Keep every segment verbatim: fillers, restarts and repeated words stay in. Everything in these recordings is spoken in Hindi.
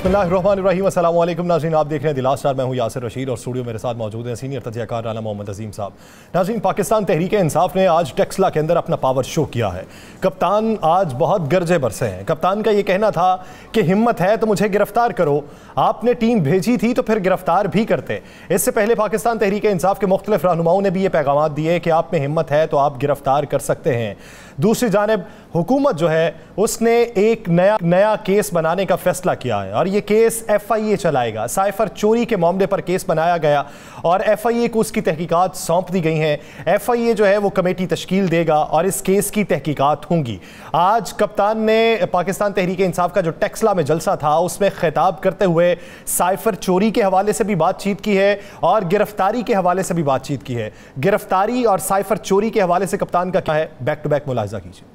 बिस्मिल्लाहिर्रहमानिर्रहीम, अस्सलाम वालेकुम नाज़रीन, आप देख रहे हैं द लास्ट स्टार। मैं हूं यासिर रशीद और स्टूडियो मेरे साथ मौजूद हैं सीनियर तजज़ियाकार राना मोहम्मद अजीम साहब। नाज़रीन, पाकिस्तान तहरीक इंसाफ ने आज टेक्सला के अंदर अपना पावर शो किया है। कप्तान आज बहुत गरजे बरसे हैं। कप्तान का ये कहना था कि हिम्मत है तो मुझे गिरफ्तार करो, आपने टीम भेजी थी तो फिर गिरफ्तार भी करते। इससे पहले पाकिस्तान तहरीक इंसाफ के मुख्तलिफ रहनुमाओं ने भी ये पैगाम दिए कि आप में हिम्मत है तो आप गिरफ्तार कर सकते हैं। दूसरी जानिब हुकूमत जो है उसने एक नया नया केस बनाने का फैसला किया है और ये केस एफ आई ए चलाएगा। साइफर चोरी के मामले पर केस बनाया गया और एफ आई ए को उसकी तहकीकात सौंप दी गई हैं। एफ आई ए जो है वो कमेटी तश्कील देगा और इस केस की तहकीकात होंगी। आज कप्तान ने पाकिस्तान तहरीक इंसाफ का जो टेक्सला में जलसा था उसमें खिताब करते हुए साइफर चोरी के हवाले से भी बातचीत की है और गिरफ्तारी के हवाले से भी बातचीत की है। गिरफ्तारी और साइफर चोरी के हवाले से कप्तान का क्या है, बैक टू बैक मुलाहिजा कीजिए।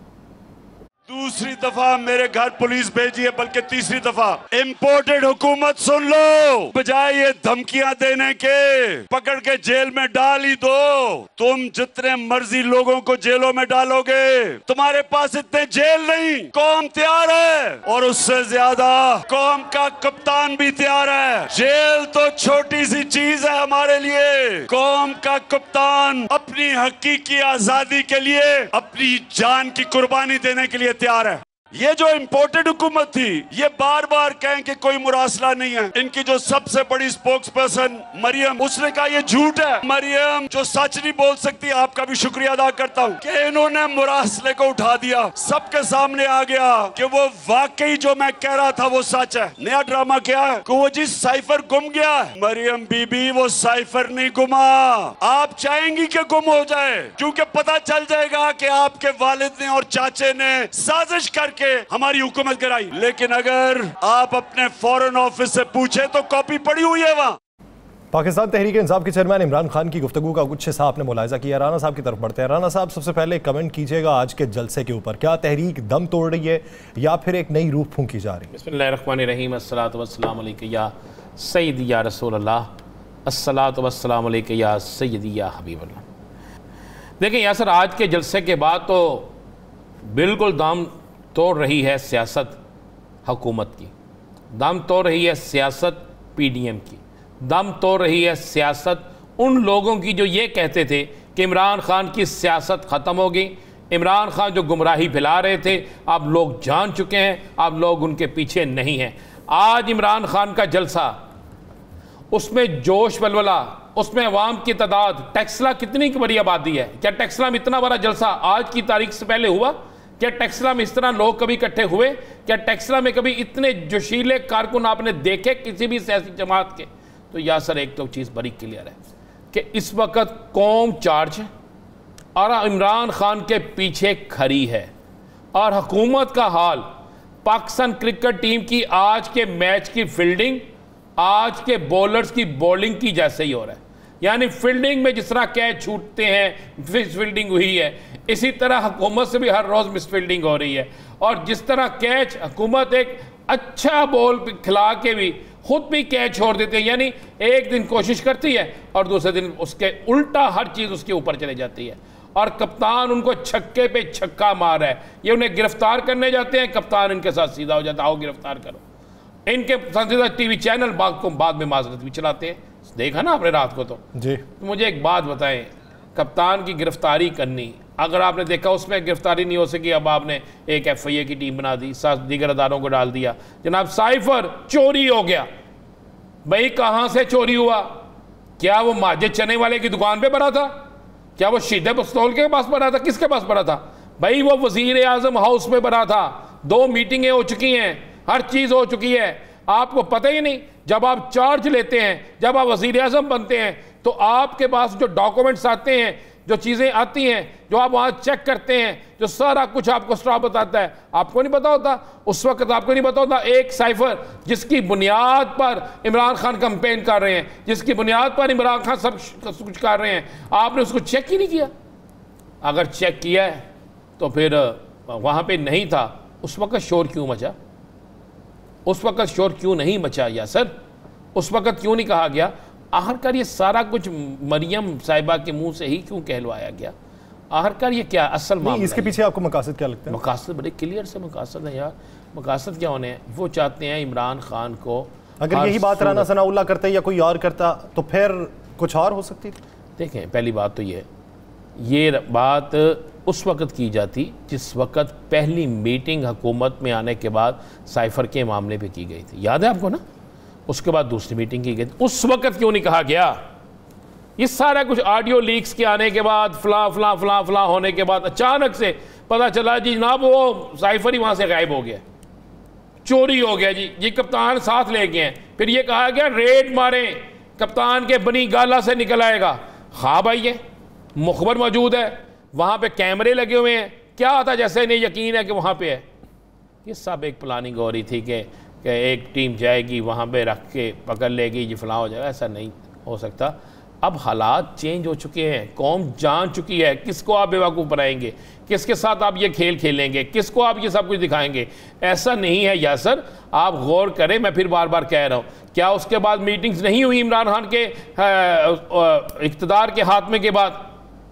दूसरी दफा मेरे घर पुलिस भेजी है, बल्कि तीसरी दफा। इम्पोर्टेड हुकूमत सुन लो, बजाय ये धमकियां देने के पकड़ के जेल में डाल ही दो। तुम जितने मर्जी लोगों को जेलों में डालोगे, तुम्हारे पास इतने जेल नहीं। कौम तैयार है और उससे ज्यादा कौम का कप्तान भी तैयार है। जेल तो छोटी सी चीज है हमारे लिए। कौम का कप्तान अपनी हकीकी आजादी के लिए अपनी जान की कुर्बानी देने के लिए तैयार है। ये जो इम्पोर्टेड हुकूमत थी, ये बार बार कहें कि कोई मुरासला नहीं है। इनकी जो सबसे बड़ी स्पोक्स पर्सन मरियम, उसने कहा ये झूठ है। मरियम जो सच नहीं बोल सकती, आपका भी शुक्रिया अदा करता हूँ कि इन्होंने मुरासले को उठा दिया। सबके सामने आ गया कि वो वाकई जो मैं कह रहा था वो सच है। नया ड्रामा क्या है कि वो जी साइफर गुम गया है। मरियम बीबी, वो साइफर नहीं गुमा। आप चाहेंगी कि गुम हो जाए, क्योंकि पता चल जाएगा कि आपके वालिद ने और चाचे ने साजिश करके हमारी हुकूमत कराई। लेकिन अगर आप अपने फॉरेन ऑफिस से पूछे तो कॉपी पड़ी हुई है वहां। पाकिस्तान तहरीक इंसाफ के चेयरमैन इमरान खान की गुफ्तगू का कुछ हिस्सा आपने मुलाहिजा किया। राना साहब की तरफ बढ़ते हैं। राना साहब, सबसे पहले कमेंट कीजिएगा आज के जलसे के ऊपर। क्या तहरीक दम तोड़ रही है या फिर एक नई रूह फूंकी जा रही है? बिस्मिल्लाहिर्रहमानिर्रहीम, अस्सलातु वस्सलामु अलैका या सय्यदी या रसूल अल्लाह, अस्सलातु वस्सलामु अलैका या सय्यदी या हबीब अल्लाह। देखिए यासर, आज के जलसे के बाद तो बिल्कुल दम तोड़ रही है सियासत हुकूमत की, दम तोड़ रही है सियासत पी डी एम की, दम तोड़ रही है सियासत उन लोगों की जो ये कहते थे कि इमरान खान की सियासत ख़त्म होगी। इमरान खान जो गुमराही फैला रहे थे, अब लोग जान चुके हैं, अब लोग उनके पीछे नहीं हैं। आज इमरान खान का जलसा, उसमें जोश वलवला, उसमें अवाम की तादाद, टेक्सला कितनी बड़ी आबादी है। क्या टेक्सला में इतना बड़ा जलसा आज की तारीख से पहले हुआ? क्या टेक्सला में इस तरह लोग कभी इकट्ठे हुए? क्या टेक्सला में कभी इतने जोशीले कारकुन आपने देखे किसी भी सियासी जमात के? तो यासर, एक तो चीज़ बड़ी क्लियर है कि इस वक्त कौम चार्ज है और इमरान खान के पीछे खड़ी है। और हुकूमत का हाल पाकिस्तान क्रिकेट टीम की आज के मैच की फील्डिंग, आज के बॉलर्स की बॉलिंग की जैसे ही हो रहा है। यानी फील्डिंग में जिस तरह कैच छूटते हैं, मिस फील्डिंग हुई है, इसी तरह हुकूमत से भी हर रोज़ मिस फील्डिंग हो रही है। और जिस तरह कैच हुकूमत एक अच्छा बॉल खिला के भी खुद भी कैच छोड़ देते हैं। यानी एक दिन कोशिश करती है और दूसरे दिन उसके उल्टा हर चीज़ उसके ऊपर चले जाती है। और कप्तान उनको छक्के पे छक्का मार रहा है। ये उन्हें गिरफ्तार करने जाते हैं, कप्तान इनके साथ सीधा हो जाता है, आओ गिरफ्तार करो। इनके संजीदा टीवी चैनल बाद को बाद में माजरत भी चलाते हैं। देखा ना आपने रात को तो जी। तो मुझे एक बात बताएं, कप्तान की गिरफ्तारी करनी, अगर आपने देखा उसमें गिरफ्तारी नहीं हो सकी, अब आपने एक एफ आई ए की टीम बना दी, साथ दीगर अदारों को डाल दिया। जनाब, साइफर चोरी हो गया। भाई कहाँ से चोरी हुआ? क्या वो माजिद चने वाले की दुकान पे बना था? क्या वो शीदे पिस्तौल के पास बना था? किसके पास बना था? भाई वो वजीर आजम हाउस में बना था। दो मीटिंगें हो चुकी हैं, हर चीज़ हो चुकी है, आपको पता ही नहीं। जब आप चार्ज लेते हैं, जब आप वज़ीर आज़म बनते हैं, तो आपके पास जो डॉक्यूमेंट्स आते हैं, जो चीज़ें आती हैं, जो आप वहाँ चेक करते हैं, जो सारा कुछ आपको स्टाफ बताता है, आपको नहीं पता होता। उस वक्त आपको नहीं पता होता एक साइफर जिसकी बुनियाद पर इमरान खान कंपेन कर रहे हैं, जिसकी बुनियाद पर इमरान खान सब कुछ कर रहे हैं, आपने उसको चेक ही नहीं किया। अगर चेक किया है तो फिर वहाँ पर नहीं था, उस वक्त शोर क्यों मचा? उस वक्त शोर क्यों नहीं मचा या सर? उस वक्त क्यों नहीं कहा गया? आखिरकार ये सारा कुछ मरियम साहिबा के मुंह से ही क्यों कहलवाया गया? आखिरकार ये क्या असल मामला इसके पीछे आपको मकासद क्या लगता है? मकासद बड़े क्लियर से मकासद है यार। मकासद क्या होने हैं? वो चाहते हैं इमरान खान को, अगर यही बात राना सनाउल्लाह करता या कोई और करता तो फिर कुछ और हो सकती थी। देखें, पहली बात तो ये ये बात उस वक़्त की जाती जिस वक़्त पहली मीटिंग हुकूमत में आने के बाद साइफर के मामले पे की गई थी, याद है आपको ना? उसके बाद दूसरी मीटिंग की गई थी, उस वक़्त क्यों नहीं कहा गया? ये सारा कुछ ऑडियो लीक्स के आने के बाद, फला फला फला फला होने के बाद अचानक से पता चला जी जनाब वो साइफर ही वहाँ से गायब हो गया, चोरी हो गया जी, ये कप्तान साथ ले गए हैं। फिर ये कहा गया रेड मारें, कप्तान के बनी गाला से निकल आएगा। हाँ भाई, ये मुखबर मौजूद है, वहाँ पे कैमरे लगे हुए हैं, क्या आता जैसे नहीं यकीन है कि वहाँ पे है। ये सब एक प्लानिंग हो रही थी कि, कि एक टीम जाएगी वहाँ पे रख के पकड़ लेगी जी फलां हो जाएगा। ऐसा नहीं हो सकता। अब हालात चेंज हो चुके हैं, कौम जान चुकी है किसको आप बेवकूफ़ बनाएंगे, किसके साथ आप ये खेल खेलेंगे, किसको आप ये सब कुछ दिखाएंगे। ऐसा नहीं है यासर, आप गौर करें, मैं फिर बार बार कह रहा हूँ, क्या उसके बाद मीटिंग्स नहीं हुई इमरान खान के इक़्तिदार के हाथ में के बाद?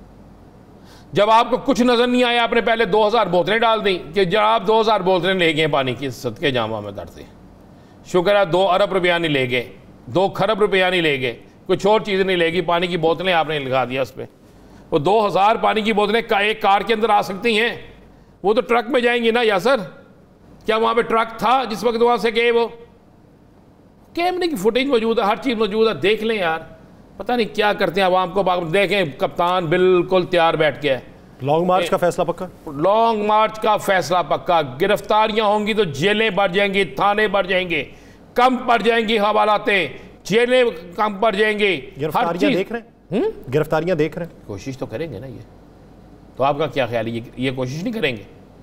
जब आपको कुछ नज़र नहीं आया, आपने पहले दो हज़ार बोतलें डाल दी कि जब आप दो हज़ार बोतलें ले गए पानी की, सदके जामा में दर्द से शुक्र है दो अरब रुपया नहीं ले गए, दो खरब रुपया नहीं ले गए, कुछ और चीज़ नहीं लेगी, पानी की बोतलें आपने लगा दिया उस पर। वो दो हज़ार पानी की बोतलें का एक कार के अंदर आ सकती हैं, वो तो ट्रक में जाएंगी ना यासर। क्या वहाँ पे ट्रक था जिस वक्त वहाँ से गए? वो कैमरे की फुटेज मौजूद है, हर चीज़ मौजूद है, देख लें यार। पता नहीं क्या करते हैं आवाम को। देखें, कप्तान बिल्कुल तैयार बैठ गया है। लॉन्ग मार्च का फैसला पक्का? लॉन्ग मार्च का फैसला पक्का। गिरफ्तारियां होंगी तो जेलें बढ़ जाएंगी, थाने बढ़ जाएंगे, कम पड़ जाएंगी हवालातें, जेलें कम पड़ जाएंगी। गिरफ्तारियां देख रहे हैं? गिरफ्तारियां देख रहे हैं? कोशिश तो करेंगे ना ये। तो आपका क्या ख्याल है, ये ये कोशिश नहीं करेंगे?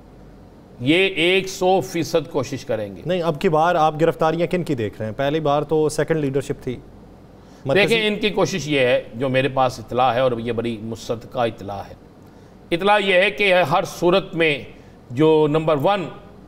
ये एक सौ फीसद कोशिश करेंगे। नहीं, अब की बार आप गिरफ्तारियां किन की देख रहे हैं? पहली बार तो सेकंड लीडरशिप थी। देखें, इनकी कोशिश ये है, जो मेरे पास इतला है और ये बड़ी मुसद्दका इतला है, इतला ये है कि हर सूरत में जो नंबर वन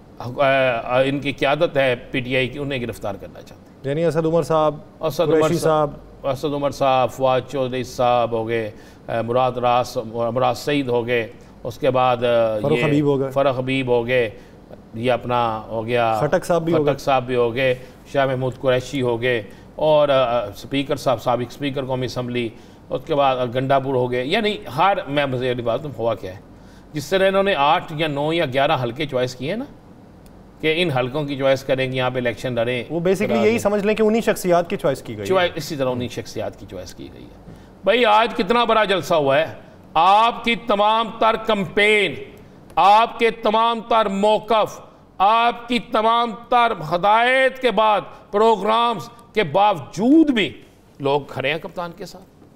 इनकी क़यादत है पीटीआई की, उन्हें गिरफ्तार करना चाहते हैं। यानी असद उमर साहब, असद उमर साहब असद उमर साहब फवाद चौधरी साहब हो गए, मुराद रास मुराद सईद हो गए, उसके बाद फरूख हबीब हो गए, फ़रूख हबीब हो गए, ये अपना हो गया खटक साहब भी खटक साहब भी हो गए, शाह महमूद कुरैशी हो गए, और स्पीकर साहब, साबिक स्पीकर कौमी असम्बली, उसके बाद गंडापुर हो गए। यानी हर, मैं मजे वाली बात, तुम हुआ क्या है, जिस तरह इन्होंने आठ या नौ या ग्यारह हल्के चॉइस किए ना कि इन हल्कों की चॉइस करेंगे, यहाँ पे इलेक्शन लड़ें, वो बेसिकली यही समझ लें कि उन्हीं शख्सियात की चॉइस की गई है। इसी तरह उन्हीं शख्सियात की चॉइस की गई है। भाई आज कितना बड़ा जलसा हुआ है, आपकी तमाम तर कंपेन, आपके तमाम तर मौकफ, आपकी तमाम तर हदायत के बाद, प्रोग्राम्स के बावजूद भी लोग खड़े हैं कप्तान के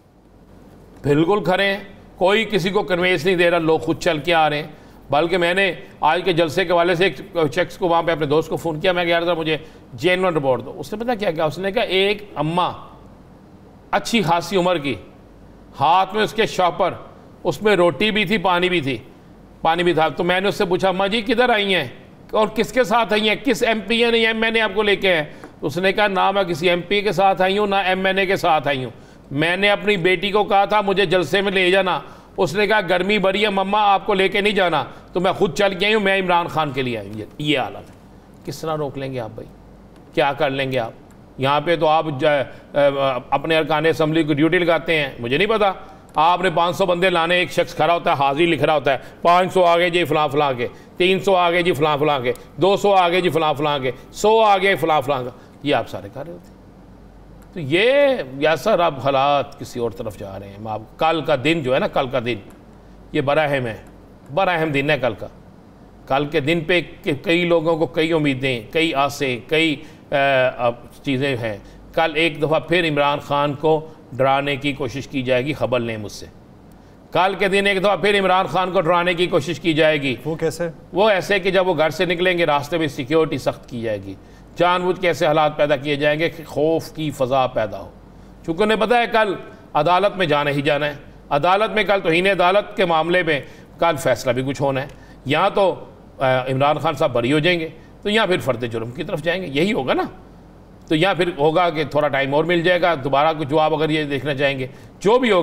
साथ, बिल्कुल खड़े हैं। कोई किसी को कन्वेंस नहीं दे रहा, लोग खुद चल के आ रहे हैं। बल्कि मैंने आज के जलसे के वाले से एक शख्स को वहाँ पे अपने दोस्त को फ़ोन किया, मैं कह रहा था मुझे जेन्युइन रिपोर्ट दो। उसने पता क्या क्या, उसने कहा एक अम्मा अच्छी खासी उम्र की, हाथ में उसके शॉपर, उसमें रोटी भी थी, पानी भी थी, पानी भी था। तो मैंने उससे पूछा, अम्मा जी किधर आई हैं और किसके साथ आई हैं, किस M P N M N A आपको लेके हैं? उसने कहा ना मैं किसी एम पी के साथ आई हूँ, ना एम एन ए के साथ आई हूँ, मैंने अपनी बेटी को कहा था मुझे जलसे में ले जाना, उसने कहा गर्मी बड़ी है मम्मा आपको लेके नहीं जाना, तो मैं खुद चल के आई हूँ, मैं इमरान खान के लिए आई हूँ। ये हालत है। किस तरह रोक लेंगे आप भाई, क्या कर लेंगे आप? यहाँ पे तो आप अपने अरकान असम्बली को ड्यूटी लगाते हैं, मुझे नहीं पता, आपने पाँच सौ बंदे लाने, एक शख्स खड़ा होता है, हाजिरी लिख रहा होता है, पाँच सौ आगे जी फलां फलां के, तीन सौ आगे जी फलां फलां के, दो सौ आगे जी फलां फलां के, सौ आगे फलां फलां का, ये आप सारे कर रहे होते। तो ये या सर अब हालात किसी और तरफ जा रहे हैं। आप कल का दिन जो है ना, कल का दिन ये बड़ा अहम है, बड़ा अहम दिन है कल का। कल के दिन पे कई लोगों को कई उम्मीदें, कई आसें, कई चीज़ें हैं। कल एक दफ़ा फिर इमरान खान को डराने की कोशिश की जाएगी, खबर लें मुझसे। कल के दिन एक दफ़ा फिर इमरान खान को डराने की कोशिश की जाएगी। वो कैसे? वो ऐसे कि जब वो घर से निकलेंगे रास्ते में सिक्योरिटी सख्त की जाएगी, जानबूझ के ऐसे हालात पैदा किए जाएंगे कि खौफ की फ़ज़ा पैदा हो। चूँकि उन्हें पता है कल अदालत में जाना ही जाना है, अदालत में कल तौहीन अदालत के मामले में कल फैसला भी कुछ होना है। यहाँ तो इमरान खान साहब बरी हो जाएंगे, तो यहाँ फिर फ़र्द जुर्म की तरफ जाएंगे, यही होगा ना। तो यहाँ फिर होगा कि थोड़ा टाइम और मिल जाएगा, दोबारा कुछ जवाब अगर ये देखना चाहेंगे, जो भी होगा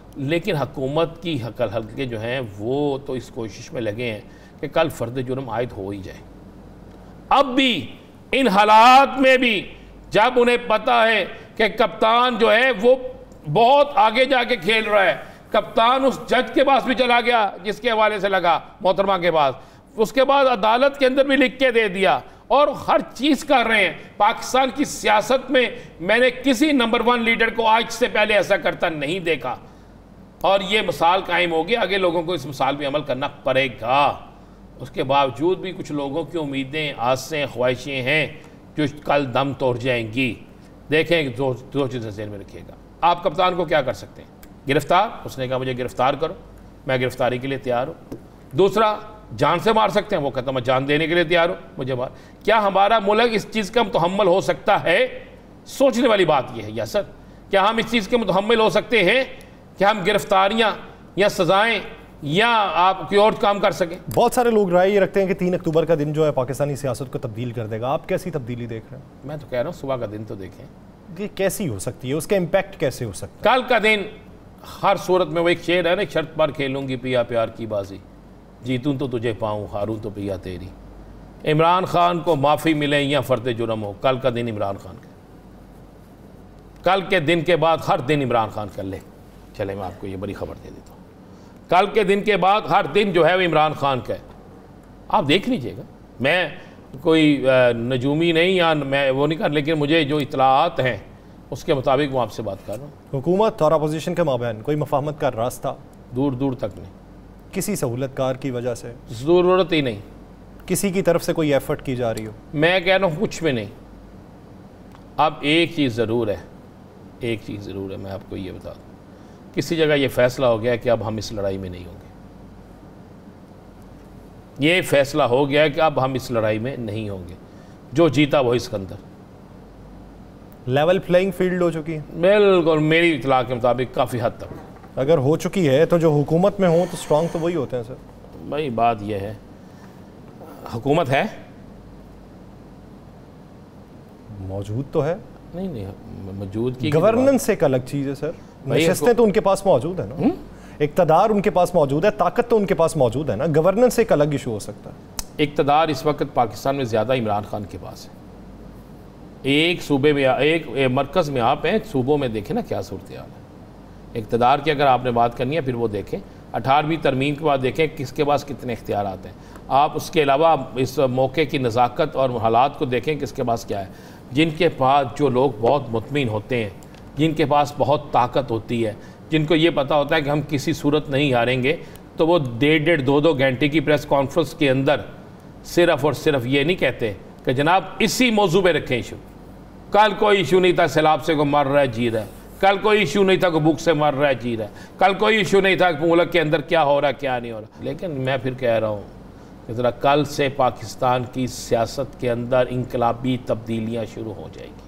लेकिन हुकूमत की हकल हल्के जो हैं वो तो इस कोशिश में लगे हैं कि कल फ़र्द जुर्म आयद हो ही जाए। अब भी इन हालात में भी जब उन्हें पता है कि कप्तान जो है वो बहुत आगे जाके खेल रहा है, कप्तान उस जज के पास भी चला गया जिसके हवाले से लगा मोहतरमा के पास, उसके बाद अदालत के अंदर भी लिख के दे दिया और हर चीज़ कर रहे हैं। पाकिस्तान की सियासत में मैंने किसी नंबर वन लीडर को आज से पहले ऐसा करता नहीं देखा और ये मिसाल कायम होगी। आगे लोगों को इस मिसाल पर अमल करना पड़ेगा। उसके बावजूद भी कुछ लोगों की उम्मीदें, आसें, ख्वाहिशें हैं जो कल दम तोड़ जाएंगी। देखें, दो दो चीज़ें ज़हन में रखिएगा। आप कप्तान को क्या कर सकते हैं? गिरफ्तार, उसने कहा मुझे गिरफ्तार करो, मैं गिरफ्तारी के लिए तैयार हूँ। दूसरा, जान से मार सकते हैं, वो कहता मैं जान देने के लिए तैयार हूँ, मुझे मार। क्या हमारा मुल्क इस चीज़ का मुतहम्मल हो सकता है? सोचने वाली बात यह है या सर, क्या हम इस चीज़ के मुतहम्मल हो सकते हैं कि हम गिरफ्तारियाँ या सज़ाएँ या आप कोई और काम कर सकें? बहुत सारे लोग राय ये रखते हैं कि तीन अक्टूबर का दिन जो है पाकिस्तानी सियासत को तब्दील कर देगा। आप कैसी तब्दीली देख रहे हैं? मैं तो कह रहा हूँ सुबह का दिन तो देखें, ये कैसी हो सकती है, उसका इम्पैक्ट कैसे हो सकता है? कल का दिन हर सूरत में, वो एक शेर है ना, शर्त पर खेलूंगी पिया प्यार की बाजी, जीतूं तो तुझे पाऊं, हारूं तो पिया तेरी। इमरान खान को माफ़ी मिले या फर्द जुर्म हो, कल का दिन इमरान खान का। कल के दिन के बाद हर दिन इमरान खान कर ले। चले मैं आपको ये बड़ी खबर दे देता हूँ, कल के दिन के बाद हर दिन जो है वो इमरान खान का है। आप देख लीजिएगा, मैं कोई नजूमी नहीं या मैं वो नहीं कर, लेकिन मुझे जो इतलात हैं उसके मुताबिक मैं आपसे बात कर रहा हूँ। हुकूमत और अपोजिशन के माबैन कोई मफाहमत का रास्ता दूर दूर तक नहीं, किसी सहूलतकार की वजह से ज़रूरत ही नहीं, किसी की तरफ से कोई एफर्ट की जा रही हो? मैं कह रहा हूँ कुछ भी नहीं। अब एक चीज़ ज़रूर है, एक चीज़ ज़रूर है, मैं आपको ये बता दूँ, किसी जगह ये फैसला हो गया कि अब हम इस लड़ाई में नहीं होंगे। ये फैसला हो गया कि अब हम इस लड़ाई में नहीं होंगे, जो जीता वो सिकंदर। लेवल प्लेइंग फील्ड हो चुकी है? बिल्कुल, मेरी इतला के मुताबिक काफ़ी हद तक। अगर हो चुकी है तो जो हुकूमत में हो तो स्ट्रांग तो वही होते हैं सर। भाई बात यह है, हुकूमत है, मौजूद तो है, नहीं नहीं मौजूद की गवर्नेंस एक अलग चीज़ है सर। नशिस्तें तो उनके पास मौजूद है ना, इक़्तिदार उनके पास मौजूद है, ताकत तो उनके पास मौजूद है ना। गवर्नेंस एक अलग इशू हो सकता है। इक़्तिदार इस वक्त पाकिस्तान में ज़्यादा इमरान खान के पास है। एक सूबे में, एक, एक मरकज़ में आप हैं, सूबों में देखें ना क्या सूरत हाल है। इक़्तिदार की अगर आपने बात करनी है फिर वो देखें, अठारहवीं तरमीम के बाद देखें किसके पास कितने इख्तियार आते हैं आप। उसके अलावा इस मौके की नज़ाकत और हालात को देखें किसके पास क्या है। जिनके पास जो लोग बहुत मुतमिन होते हैं, जिनके पास बहुत ताकत होती है, जिनको ये पता होता है कि हम किसी सूरत नहीं हारेंगे, तो वो डेढ़ डेढ़ दो दो घंटे की प्रेस कॉन्फ्रेंस के अंदर सिर्फ और सिर्फ ये नहीं कहते कि जनाब इसी मौजू पे रखें इशू। कल कोई इशू नहीं था सैलाब से को मर रहा है जी रहा है, कल कोई इशू नहीं था कि भूख से मर रहा है जी रहा है, कल कोई इशू नहीं था कि मुल्क के अंदर क्या हो रहा है क्या नहीं हो रहा। लेकिन मैं फिर कह रहा हूँ कि ज़रा कल से पाकिस्तान की सियासत के अंदर इनकलाबी तब्दीलियाँ शुरू हो जाएगी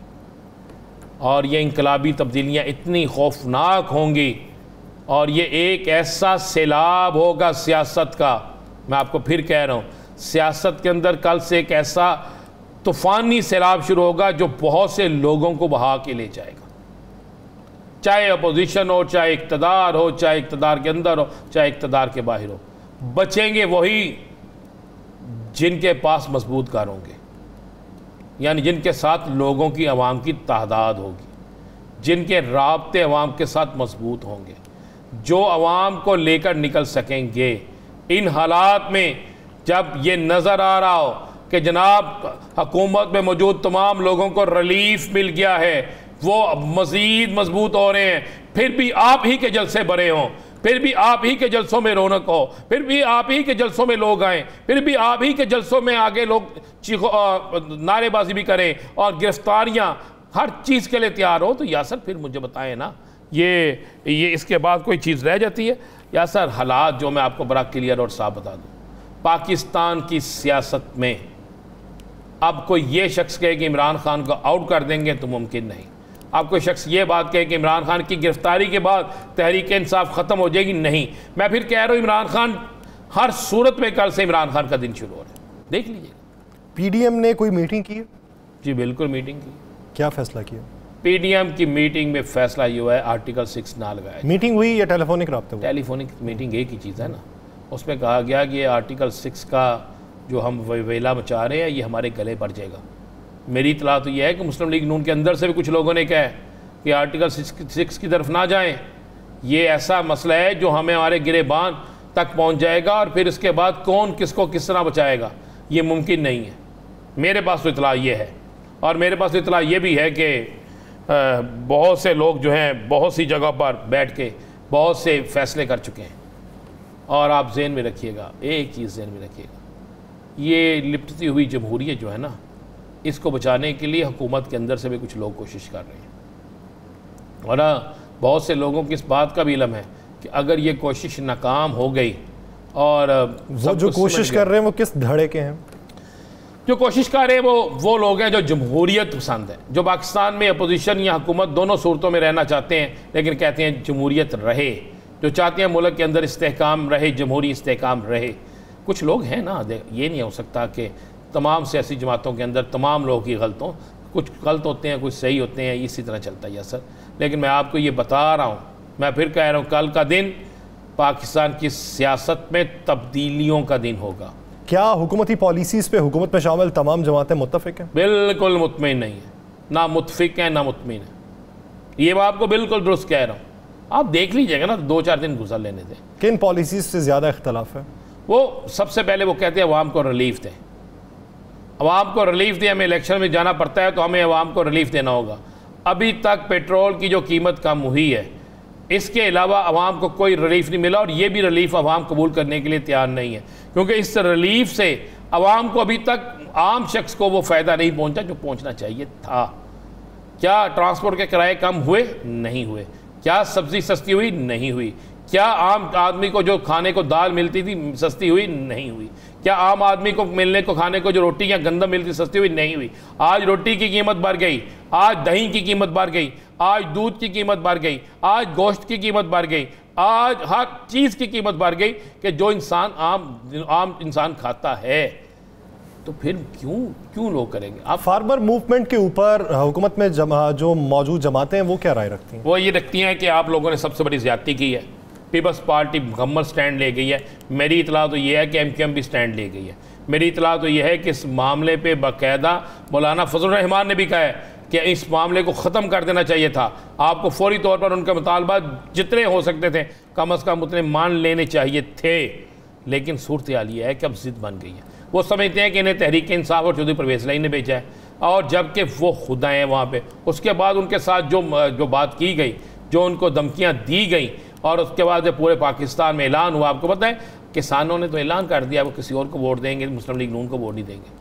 और ये इनकलाबी तब्दीलियाँ इतनी खौफनाक होंगी और ये एक ऐसा सैलाब होगा सियासत का। मैं आपको फिर कह रहा हूँ, सियासत के अंदर कल से एक ऐसा तूफ़ानी सैलाब शुरू होगा जो बहुत से लोगों को बहा के ले जाएगा, चाहे अपोजिशन हो, चाहे इक़्तिदार हो, चाहे इक़्तिदार के अंदर हो, चाहे इक़्तिदार के बाहर हो। बचेंगे वही जिनके पास मजबूत कार होंगे, यानी जिनके साथ लोगों की आवाम की तादाद होगी, जिनके राब्ते अवाम के साथ मजबूत होंगे, जो अवाम को लेकर निकल सकेंगे। इन हालात में जब ये नज़र आ रहा हो कि जनाब हुकूमत में मौजूद तमाम लोगों को रिलीफ मिल गया है, वो मज़ीद मजबूत हो रहे हैं, फिर भी आप ही के जलसे भरे हों, फिर भी आप ही के जलसों में रौनक हो, फिर भी आप ही के जलसों में लोग आएँ, फिर भी आप ही के जलसों में आगे लोग चीखो नारेबाजी भी करें और गिरफ्तारियाँ हर चीज़ के लिए तैयार हो, तो यासर फिर मुझे बताएं ना, ये ये इसके बाद कोई चीज़ रह जाती है? यासर हालात जो मैं आपको बड़ा क्लियर और साफ बता दूँ, पाकिस्तान की सियासत में अब कोई ये शख्स कहे कि इमरान खान को आउट कर देंगे तो मुमकिन नहीं। अब कोई शख्स ये बात कहे कि इमरान खान की गिरफ्तारी के बाद तहरीक इंसाफ ख़त्म हो जाएगी, नहीं। मैं फिर कह रहा हूँ इमरान खान हर सूरत में कल से इमरान खान का दिन शुरू हो रहा है, देख लीजिए। पीडीएम ने कोई मीटिंग की? जी बिल्कुल मीटिंग की। क्या फैसला किया? पीडीएम की मीटिंग में फैसला ये हुआ है आर्टिकल सिक्स ना लगाया। मीटिंग हुई या टेलीफोनिक रब्ता हुआ? टेलीफोनिक मीटिंग एक ही चीज़ है ना। उसमें कहा गया कि ये आर्टिकल सिक्स का जो हम वेला मचा रहे हैं ये हमारे गले पड़ जाएगा। मेरी इतला तो ये है कि मुस्लिम लीग नून के अंदर से भी कुछ लोगों ने कहा है कि आर्टिकल सिक्स सिक्स की तरफ ना जाएं, ये ऐसा मसला है जो हमें हमारे गिरेबान तक पहुंच जाएगा और फिर इसके बाद कौन किसको किस तरह बचाएगा ये मुमकिन नहीं है। मेरे पास तो इतला ये है, और मेरे पास तो इतला ये भी है कि बहुत से लोग जो हैं बहुत सी जगह पर बैठ के बहुत से फैसले कर चुके हैं। और आप जहन में रखिएगा, एक चीज़ जहन में रखिएगा, ये लिपटती हुई जमहूरियत जो है ना, इसको बचाने के लिए हुकूमत के अंदर से भी कुछ लोग कोशिश कर रहे हैं। और हाँ, बहुत से लोगों की इस बात का भी इल्म है कि अगर ये कोशिश नाकाम हो गई और वो जो कोशिश कर रहे हैं वो किस धड़े के हैं? जो कोशिश कर रहे हैं वो वो लोग हैं जो जमहूरियत पसंद है, जो पाकिस्तान में अपोजिशन या हुकूमत दोनों सूरतों में रहना चाहते हैं, लेकिन कहते हैं जमहूरियत रहे, जो चाहते हैं मुल्क के अंदर इस्तेहकाम रहे, जमहूरी इस्तेहकाम रहे। कुछ लोग हैं ना, ये नहीं हो सकता कि तमाम सियासी जमातों के अंदर तमाम लोगों की गलत हों, कुछ गलत होते हैं कुछ सही होते हैं, इसी तरह चलता है सर। लेकिन मैं आपको ये बता रहा हूँ, मैं फिर कह रहा हूँ, कल का दिन पाकिस्तान की सियासत में तब्दीलियों का दिन होगा। क्या हुकूमती पॉलिसीज़ पे हुकूमत में शामिल तमाम जमातें मुत्तफिक हैं? बिल्कुल मुतमिन नहीं है, ना मुतफिक हैं ना मुतमिन है। ये मैं आपको बिल्कुल दुरुस्त कह रहा हूँ, आप देख लीजिएगा ना, दो चार दिन गुजर लेने दें। किन पॉलिसीज़ से ज़्यादा इख्तलाफ है? वो सबसे पहले वो कहते हैं अवाम को रिलीफ दें, अवाम को रिलीफ दें, हमें इलेक्शन में जाना पड़ता है तो हमें अवाम को रिलीफ देना होगा। अभी तक पेट्रोल की जो कीमत कम हुई है, इसके अलावा अवाम को कोई रिलीफ नहीं मिला, और ये भी रिलीफ अवाम कबूल करने के लिए तैयार नहीं है, क्योंकि इस रिलीफ से अवाम को अभी तक आम शख्स को वो फ़ायदा नहीं पहुंचा जो पहुंचना चाहिए था। क्या ट्रांसपोर्ट के किराए कम हुए? नहीं हुए। क्या सब्ज़ी सस्ती हुई? नहीं हुई। क्या आम आदमी को जो खाने को दाल मिलती थी सस्ती हुई? नहीं हुई। क्या आम आदमी को मिलने को खाने को जो रोटी या गंदम मिलती सस्ती हुई? नहीं हुई। आज रोटी की कीमत बढ़ गई, आज दही की कीमत बढ़ गई, आज दूध की कीमत बढ़ गई, आज गोश्त की कीमत बढ़ गई, आज हर चीज़ की कीमत बढ़ गई कि जो इंसान आम आम इंसान खाता है, तो फिर क्यों क्यों लोग करेंगे? आप फार्मर मूवमेंट के ऊपर हुकूमत में जमा, जो मौजूद जमातें हैं वो क्या राय रखती हैं? वो ये रखती हैं कि आप लोगों ने सबसे बड़ी ज्यादती की है, पीपल्स पार्टी मुकम्मल स्टैंड ले गई है। मेरी इतला तो ये है कि एम क्यू एम भी स्टैंड ले गई है। मेरी इतला तो ये है कि इस मामले पे बाकायदा मौलाना फजल रहमान ने भी कहा है कि इस मामले को ख़त्म कर देना चाहिए था। आपको फौरी तौर पर उनके मुतालबा जितने हो सकते थे कम अज़ कम उतने मान लेने चाहिए थे, लेकिन सूरत हाल ये है कि अब ज़िद बन गई है। वो समझते हैं कि इन्हें तहरीक इंसाफ और चौधरी परवेज़ लाई ने भेजा है, और जबकि वो खुद आए हैं वहाँ पर। उसके बाद उनके साथ जो जो बात की गई, जो उनको धमकियाँ दी गई, और उसके बाद जब पूरे पाकिस्तान में ऐलान हुआ, आपको पता है किसानों ने तो ऐलान कर दिया वो किसी और को वोट देंगे, मुस्लिम लीग नून को वोट नहीं देंगे।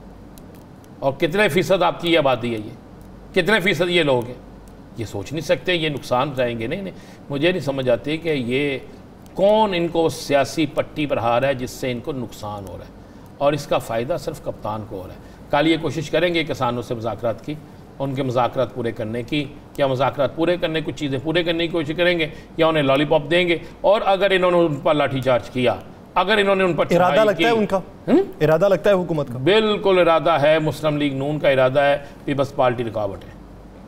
और कितने फ़ीसद आपकी आबादी है ये, कितने फ़ीसद ये लोग हैं, ये सोच नहीं सकते, ये नुकसान जाएंगे। नहीं नहीं, मुझे नहीं समझ आती कि ये कौन इनको सियासी पट्टी पर हार है जिससे इनको नुकसान हो रहा है, और इसका फ़ायदा सिर्फ कप्तान को हो रहा है। कल ये कोशिश करेंगे किसानों से मुज़ाकरात की, उनके मुज़ाकरात पूरे करने की, क्या मुज़ाकरात पूरे करने, कुछ चीज़ें पूरे करने की कोशिश करेंगे, या उन्हें लॉलीपॉप देंगे। और अगर इन्होंने उन पर लाठीचार्ज किया, अगर इन्होंने उन पर इरादा लगता है उनका, हुँ? इरादा लगता है हुकूमत का? बिल्कुल इरादा है, मुस्लिम लीग नून का इरादा है, पीपल्स पार्टी रुकावट है।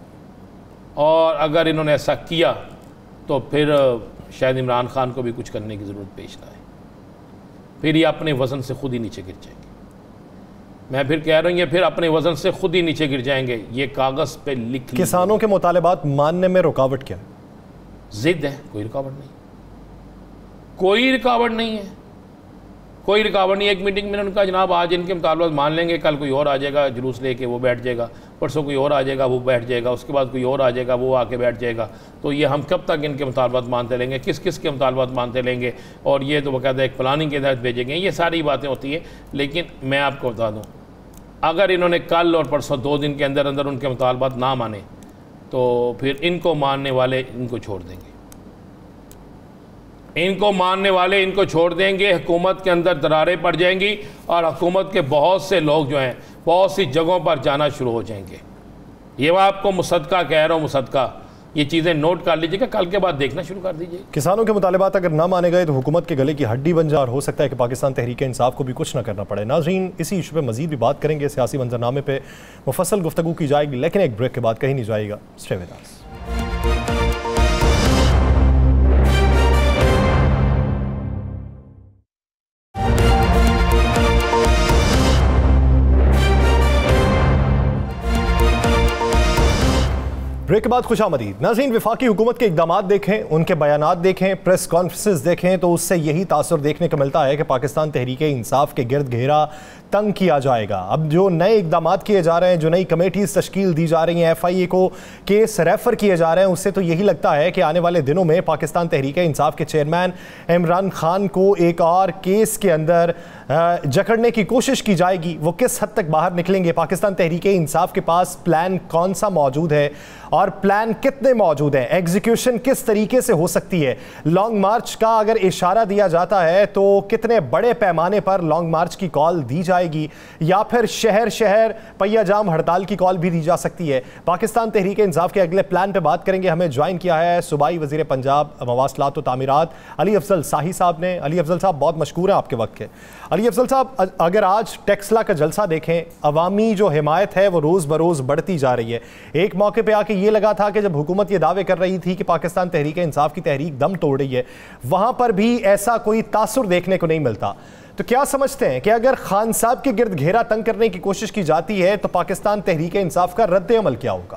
और अगर इन्होंने ऐसा किया तो फिर शायद इमरान खान को भी कुछ करने की ज़रूरत पेश ना आए, फिर ये अपने वज़न से खुद ही नीचे गिर जाएंगे। मैं फिर कह रहा हूँ, ये फिर अपने वज़न से खुद ही नीचे गिर जाएंगे। ये कागज़ पे लिख, किसानों के मुतालबात मानने में रुकावट क्या है? जिद है, कोई रुकावट नहीं, कोई रुकावट नहीं है, कोई रुकावट नहीं। एक मीटिंग में उनका जनाब आज इनके मुतालबात मान लेंगे, कल कोई और आ जाएगा जुलूस लेके वो बैठ जाएगा, परसों कोई और आ जाएगा वो बैठ जाएगा, उसके बाद कोई और आ जाएगा वो आके बैठ जाएगा। तो ये हम कब तक इनके मुतालबात मानते रहेंगे, किस किस के मुतालबात मानते रहेंगे, और ये तो बाकायदा एक प्लानिंग के तहत भेजेंगे। ये सारी बातें होती हैं। लेकिन मैं आपको बता दूँ, अगर इन्होंने कल और परसों दो दिन के अंदर अंदर उनके मुतालबात ना माने तो फिर इनको मानने वाले इनको छोड़ देंगे, इनको मानने वाले इनको छोड़ देंगे। हुकूमत के अंदर दरारें पड़ जाएंगी, और हुकूमत के बहुत से लोग जो हैं बहुत सी जगहों पर जाना शुरू हो जाएंगे। ये मैं आपको मुसद्दका कह रहा हूँ, मुसद्दका। ये चीज़ें नोट कर लीजिएगा, कल के बाद देखना शुरू कर दीजिए। किसानों के मुतालबात अगर ना माने गए तो हुकूमत के गले की हड्डी बन जाए और हो सकता है कि पाकिस्तान तहरीक इंसाफ को भी कुछ ना करना पड़े। नाज़रीन, इसी इशू पे मजीद भी बात करेंगे, सियासी मंजरनामे पे मुफस्सल गुफ्तगू की जाएगी, लेकिन एक ब्रेक के बाद कहीं नहीं जाएगा। Stay with us. ब्रेक के बाद खुशामदीद। नाज़रीन, वफाकी हुकूमत के इक़दामात देखें, उनके बयानात देखें, प्रेस कॉन्फ्रेंसेस देखें तो उससे यही तासुर देखने को मिलता है कि पाकिस्तान तहरीक इंसाफ के गिर्द घेरा तंग किया जाएगा। अब जो नए इक़दामात किए जा रहे हैं, जो नई कमेटीज़ तश्कील दी जा रही हैं, एफ आई ए को केस रेफ़र किए जा रहे हैं, उससे तो यही लगता है कि आने वाले दिनों में पाकिस्तान तहरीक इंसाफ के चेयरमैन इमरान खान को एक और केस के अंदर जकड़ने की कोशिश की जाएगी। वो किस हद तक बाहर निकलेंगे, पाकिस्तान तहरीक इंसाफ के पास प्लान कौन सा मौजूद है और प्लान कितने मौजूद हैं, एग्जीक्यूशन किस तरीके से हो सकती है, लॉन्ग मार्च का अगर इशारा दिया जाता है तो कितने बड़े पैमाने पर लॉन्ग मार्च की कॉल दी जाएगी या फिर शहर शहर पहिया जाम हड़ताल की कॉल भी दी जा सकती है। पाकिस्तान तहरीक इंसाफ के अगले प्लान पे बात करेंगे। हमें ज्वाइन किया है सूबाई वजीर पंजाब मवासलात व तामीरात अली अफजल शाही साहब ने। अली अफजल साहब, बहुत मशकूर हैं आपके वक्त के। अली अफजल साहब, अगर आज टेक्सला का जलसा देखें, अवामी जो हिमायत है वो रोज़ बरोज़ बढ़ती जा रही है। एक मौके पे आके ये लगा था कि जब हुकूमत ये दावे कर रही थी कि पाकिस्तान तहरीक इंसाफ की तहरीक दम तोड़ रही है, वहां पर भी ऐसा कोई तासुर देखने को नहीं मिलता। तो क्या समझते हैं कि अगर खान साहब के गिर्द घेरा तंग करने की कोशिश की जाती है तो पाकिस्तान तहरीक इंसाफ का रद्द अमल क्या होगा?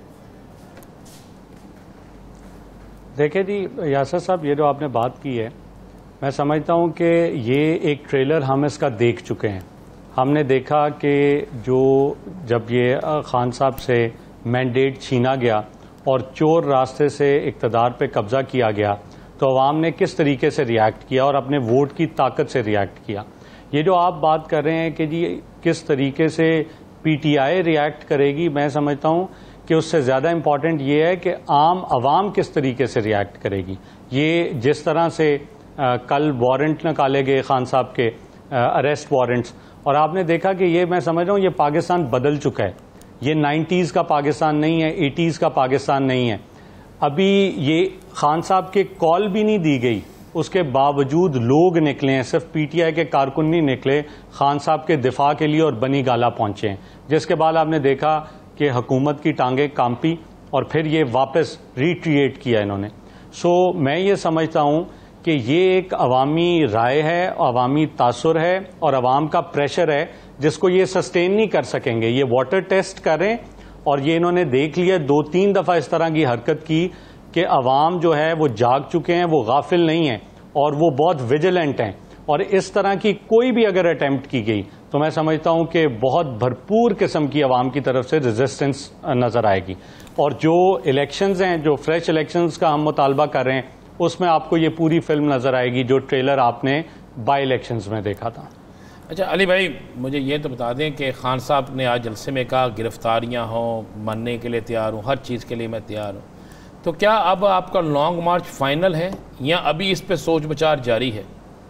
देखिए जी यासर साहब, ये जो आपने बात की है, मैं समझता हूँ कि ये एक ट्रेलर हम इसका देख चुके हैं। हमने देखा कि जो जब ये खान साहब से मैंडेट छीना गया और चोर रास्ते से इक़्तिदार पे कब्ज़ा किया गया तो अवाम ने किस तरीके से रिएक्ट किया और अपने वोट की ताकत से रिएक्ट किया। ये जो आप बात कर रहे हैं कि जी किस तरीके से पीटीआई रिएक्ट करेगी, मैं समझता हूँ कि उससे ज़्यादा इम्पॉर्टेंट ये है कि आम आवाम किस तरीके से रिएक्ट करेगी। ये जिस तरह से आ, कल वारंट निकाले गए खान साहब के अरेस्ट वारंट्स, और आपने देखा कि ये मैं समझ रहा हूँ ये पाकिस्तान बदल चुका है। ये नाइन्टीज़ का पाकिस्तान नहीं है, एटीज़ का पाकिस्तान नहीं है। अभी ये खान साहब के कॉल भी नहीं दी गई, उसके बावजूद लोग निकले हैं, सिर्फ पीटीआई के कारकुन नहीं निकले, खान साहब के दिफा के लिए और बनी गाला पहुंचे हैं। जिसके बाद आपने देखा कि हुकूमत की टांगें कांपी और फिर ये वापस रिट्रीएट किया इन्होंने। सो मैं ये समझता हूँ कि ये एक अवामी राय है, अवामी तासुर है और अवाम का प्रेशर है जिसको ये सस्टेन नहीं कर सकेंगे। ये वाटर टेस्ट करें और ये इन्होंने देख लिया, दो तीन दफ़ा इस तरह की हरकत की कि अवाम जो है वो जाग चुके हैं, वो गाफिल नहीं है और वो बहुत विजिलेंट हैं। और इस तरह की कोई भी अगर अटेम्प्ट की गई तो मैं समझता हूं कि बहुत भरपूर किस्म की अवाम की तरफ से रेजिस्टेंस नज़र आएगी। और जो इलेक्शंस हैं, जो फ्रेश इलेक्शंस का हम मुतालबा कर रहे हैं, उसमें आपको ये पूरी फिल्म नज़र आएगी जो ट्रेलर आपने बाई इलेक्शंस में देखा था। अच्छा अली भाई, मुझे ये तो बता दें कि खान साहब ने आज जलसे में कहा गिरफ्तारियां हों, मानने के लिए तैयार हूँ, हर चीज़ के लिए मैं तैयार हूँ। तो क्या अब आपका लॉन्ग मार्च फाइनल है या अभी इस पे सोच विचार जारी है?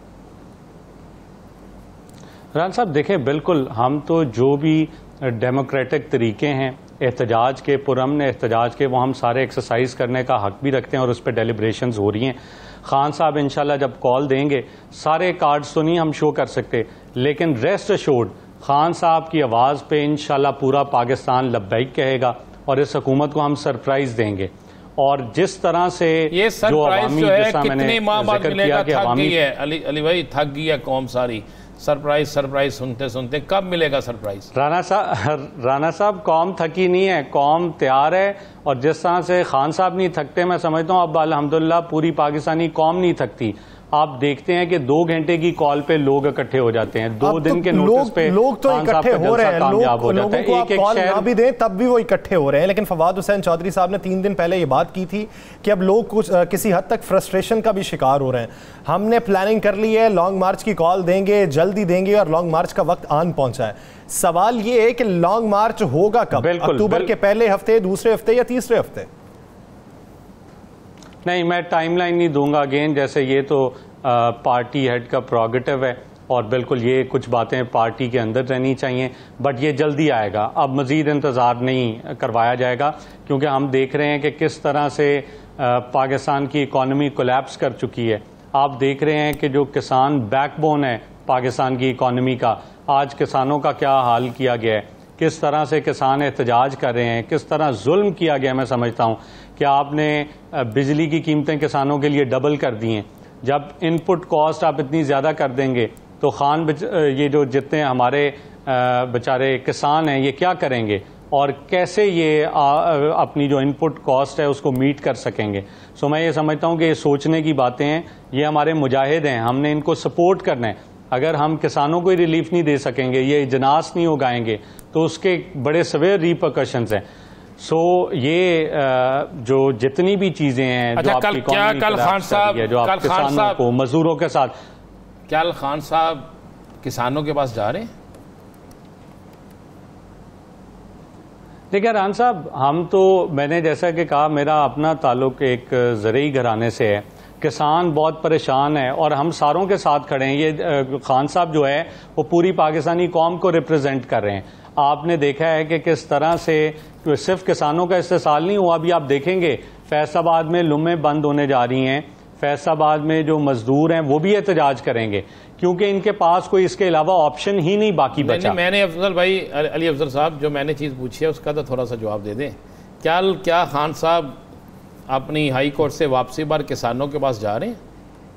रान साहब देखें, बिल्कुल हम तो जो भी डेमोक्रेटिक तरीके हैं एहतजाज के, पुरअमन एहतजाज के, वो हम सारे एक्सरसाइज करने का हक भी रखते हैं और उस पर डेलिब्रेशंस हो रही हैं। खान साहब इंशाल्लाह जब कॉल देंगे, सारे कार्ड्स तो नहीं हम शो कर सकते, लेकिन रेस्ट अश्योर्ड खान साहब की आवाज़ पे इंशाल्लाह पूरा पाकिस्तान लब्बैक कहेगा और इस हुकूमत को हम सरप्राइज देंगे। और जिस तरह से ये सरप्राइज जो है कितनी माह बाद मिलेगा, थक गई है अली अली भाई, थक गई है कौम सारी। सरप्राइज सरप्राइज सुनते सुनते कब मिलेगा सरप्राइज? राना साहब राना साहब कौम थकी नहीं है, कौम तैयार है। और जिस तरह से खान साहब नहीं थकते, मैं समझता हूँ अब अल्हम्दुलिल्लाह पूरी पाकिस्तानी कौम नहीं थकती। आप देखते हैं कि दो घंटे की कॉल पे लोग इकट्ठे हो जाते हैं, दो दिन के नोटिस पे लोग तो इकट्ठे हो रहे हैं, लोग हो लोगों को आप कॉल ना भी दें तब भी वो इकट्ठे हो रहे हैं। लेकिन फवाद हुसैन चौधरी साहब ने तीन दिन पहले ये बात की थी कि अब लोग कुछ किसी हद तक फ्रस्ट्रेशन का भी शिकार हो रहे हैं। हमने प्लानिंग कर ली है, लॉन्ग मार्च की कॉल देंगे, जल्दी देंगे और लॉन्ग मार्च का वक्त आन पहुंचा है। सवाल ये है कि लॉन्ग मार्च होगा कब? अक्टूबर के पहले हफ्ते, दूसरे हफ्ते या तीसरे हफ्ते? नहीं, मैं टाइमलाइन नहीं दूंगा। अगेन जैसे ये तो आ, पार्टी हेड का प्रोगेटिव है, और बिल्कुल ये कुछ बातें पार्टी के अंदर रहनी चाहिए, बट ये जल्दी आएगा। अब मज़ीद इंतज़ार नहीं करवाया जाएगा, क्योंकि हम देख रहे हैं कि किस तरह से पाकिस्तान की इकॉनमी कोलैप्स कर चुकी है। आप देख रहे हैं कि जो किसान बैकबोन है पाकिस्तान की इकॉनमी का, आज किसानों का क्या हाल किया गया है, किस तरह से किसान एहतजाज कर रहे हैं, किस तरह जुल्म किया गया। मैं समझता हूँ कि आपने बिजली की कीमतें किसानों के लिए डबल कर दी हैं। जब इनपुट कॉस्ट आप इतनी ज़्यादा कर देंगे तो खान ये जो जितने हमारे बेचारे किसान हैं ये क्या करेंगे और कैसे ये आ, अपनी जो इनपुट कॉस्ट है उसको मीट कर सकेंगे। सो मैं ये समझता हूँ कि ये सोचने की बातें हैं, ये हमारे मुजाहिद हैं, हमने इनको सपोर्ट करना है। अगर हम किसानों को ही रिलीफ नहीं दे सकेंगे, ये इजनास नहीं उगाएंगे, तो उसके बड़े सवेर रिपरकशंस हैं। सो ये जो जितनी भी चीजें हैं अच्छा, जो कल, आपकी क्या कल खान साहब जो आप किसानों को मजदूरों के साथ, क्या खान साहब किसानों के पास जा रहे हैं? देखिए रान साहब, हम तो मैंने जैसा कि कहा मेरा अपना ताल्लुक एक ज़रई घराने से है। किसान बहुत परेशान है और हम सारों के साथ खड़े हैं। ये खान साहब जो है वो पूरी पाकिस्तानी कौम को रिप्रेजेंट कर रहे हैं। आपने देखा है कि किस तरह से सिर्फ किसानों का इस्तेसाल नहीं हुआ। अभी आप देखेंगे फैसलाबाद में लुमें बंद होने जा रही हैं, फैसलाबाद में जो मजदूर हैं वो भी एहतजाज करेंगे, क्योंकि इनके पास कोई इसके अलावा ऑप्शन ही नहीं बाकी नहीं, बचा। नहीं, मैंने अफजल भाई अली अफजल साहब जो मैंने चीज़ पूछी है उसका तो थोड़ा सा जवाब दे दें। क्या क्या खान साहब अपनी हाई कोर्ट से वापसी बार किसानों के पास जा रहे हैं?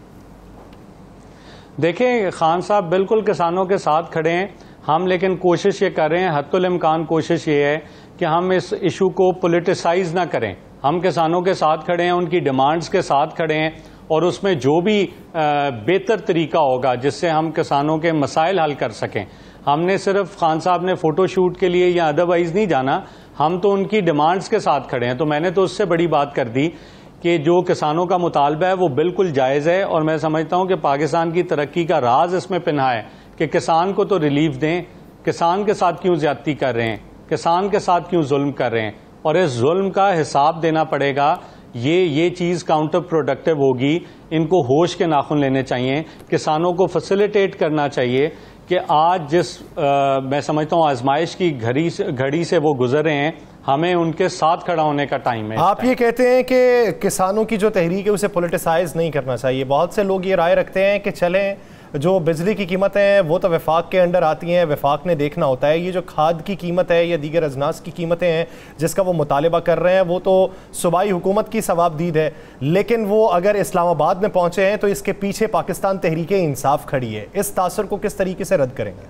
देखें, खान साहब बिल्कुल किसानों के साथ खड़े हैं हम, लेकिन कोशिश ये कर रहे हैं, हत्तुल इम्कान कोशिश ये है कि हम इस इशू को पॉलिटिसाइज ना करें। हम किसानों के साथ खड़े हैं, उनकी डिमांड्स के साथ खड़े हैं, और उसमें जो भी बेहतर तरीका होगा जिससे हम किसानों के मसाइल हल कर सकें। हमने सिर्फ खान साहब ने फोटो शूट के लिए या अदरवाइज नहीं जाना, हम तो उनकी डिमांड्स के साथ खड़े हैं। तो मैंने तो उससे बड़ी बात कर दी कि जो किसानों का मुतालबा है वो बिल्कुल जायज़ है, और मैं समझता हूं कि पाकिस्तान की तरक्की का राज इसमें पिन्हा है कि किसान को तो रिलीफ दें। किसान के साथ क्यों ज्यादती कर रहे हैं, किसान के साथ क्यों जुल्म कर रहे हैं, और इस जुल्म का हिसाब देना पड़ेगा। ये ये चीज़ काउंटर प्रोडक्टिव होगी। इनको होश के नाखून लेने चाहिए, किसानों को फैसिलिटेट करना चाहिए कि आज जिस आ, मैं समझता हूँ आजमाइश की घड़ी से घड़ी से वो गुजर रहे हैं, हमें उनके साथ खड़ा होने का टाइम है। आप ये कहते हैं कि किसानों की जो तहरीक है उसे पॉलिटिसाइज नहीं करना चाहिए। बहुत से लोग ये राय रखते हैं कि चलें जो बिजली की कीमतें हैं वो तो वफाक के अंडर आती हैं, वफाक ने देखना होता है। ये जो खाद की कीमत है या दीगर अजनास की कीमतें हैं जिसका वो मुतालबा कर रहे हैं वो तो सूबाई हुकूमत की सवाबदीद है, लेकिन वो अगर इस्लामाबाद में पहुंचे हैं तो इसके पीछे पाकिस्तान तहरीक इंसाफ खड़ी है। इस तासर को किस तरीके से रद्द करेंगे?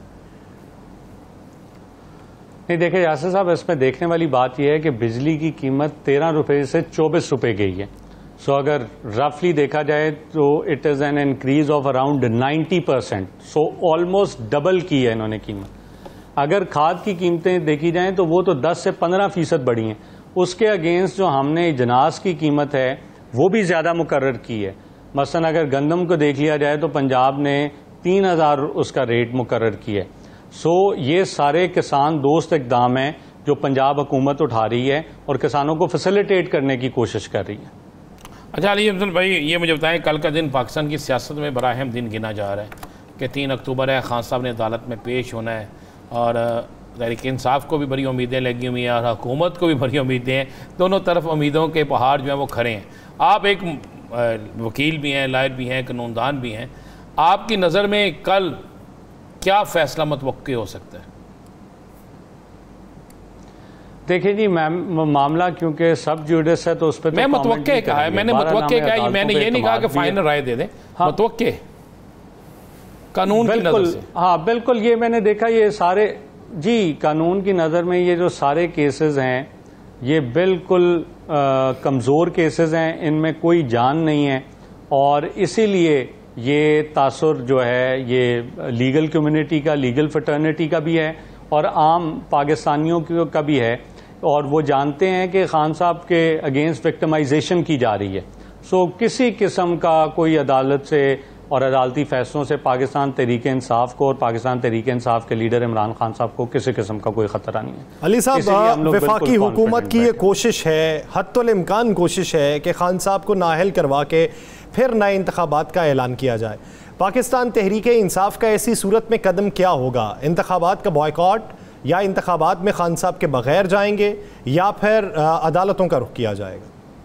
नहीं, देखिए यासिर साहब, इसमें देखने वाली बात यह है कि बिजली की कीमत तेरह रुपए से चौबीस रुपए गई है। सो so, अगर रफली देखा जाए तो it is an increase of around ninety percent. So almost double की है इन्होंने कीमत। अगर खाद की कीमतें देखी जाएं तो वो तो दस से पंद्रह फीसद बढ़ी हैं। उसके अगेंस्ट जो हमने इजनास की कीमत है वो भी ज़्यादा मुकर्रर की है। मसलन अगर गंदम को देख लिया जाए तो पंजाब ने तीन हज़ार उसका रेट मुकर्रर किया है। सो so, ये सारे किसान दोस्त इकदाम हैं जो पंजाब हुकूमत उठा रही है और किसानों को फैसिलिटेट करने की कोशिश कर रही है। अच्छा अली अफजल भाई, ये मुझे बताएं, कल का दिन पाकिस्तान की सियासत में बड़ा अहम दिन गिना जा रहा है कि तीन अक्टूबर है, खान साहब ने अदालत में पेश होना है, और तहरीक इंसाफ को भी बड़ी उम्मीदें लगी हुई हैं और हुकूमत को भी बड़ी उम्मीदें हैं। दोनों तरफ उम्मीदों के पहाड़ जो हैं वो खड़े हैं। आप एक वकील भी हैं, लायर भी हैं, कानूनदान भी हैं, आपकी नज़र में कल क्या फैसला मुतवक्के हो सकता है? देखिए जी, मामला क्योंकि सब जुडिस है तो उस पर मैं तो मुतवक्के कहा है, मैंने मुतवक्के कहा है, मैंने ये नहीं कहा कि फाइनल राय दे दें। हाँ, मुतवक्के कानून की नजर से। हाँ बिल्कुल, ये मैंने देखा, ये सारे जी कानून की नज़र में ये जो सारे केसेस हैं ये बिल्कुल कमज़ोर केसेस हैं, इनमें कोई जान नहीं है, और इसीलिए ये तासुर जो है ये लीगल कम्युनिटी का, लीगल फ्रेटर्निटी का भी है और आम पाकिस्तानियों का भी है, और वो जानते हैं कि खान साहब के अगेंस्ट विक्टिमाइजेशन की जा रही है। सो किसी किस्म का कोई अदालत से और अदालती फैसलों से पाकिस्तान तहरीक इंसाफ को और पाकिस्तान तहरीक इंसाफ के लीडर इमरान खान साहब को किसी किस्म का कोई खतरा नहीं है। अली साहब, वफाकी हुकूमत की ये कोशिश है, हत्तुल इम्कान कोशिश है कि खान साहब को नाअहल करवा के फिर नए इंतखाबात का ऐलान किया जाए। पाकिस्तान तहरीक इंसाफ का ऐसी सूरत में कदम क्या होगा? इंतखाबात का बॉयकॉट, या इंतखाबात में खान साहब के बगैर जाएंगे, या फिर अदालतों का रुख किया जाएगा?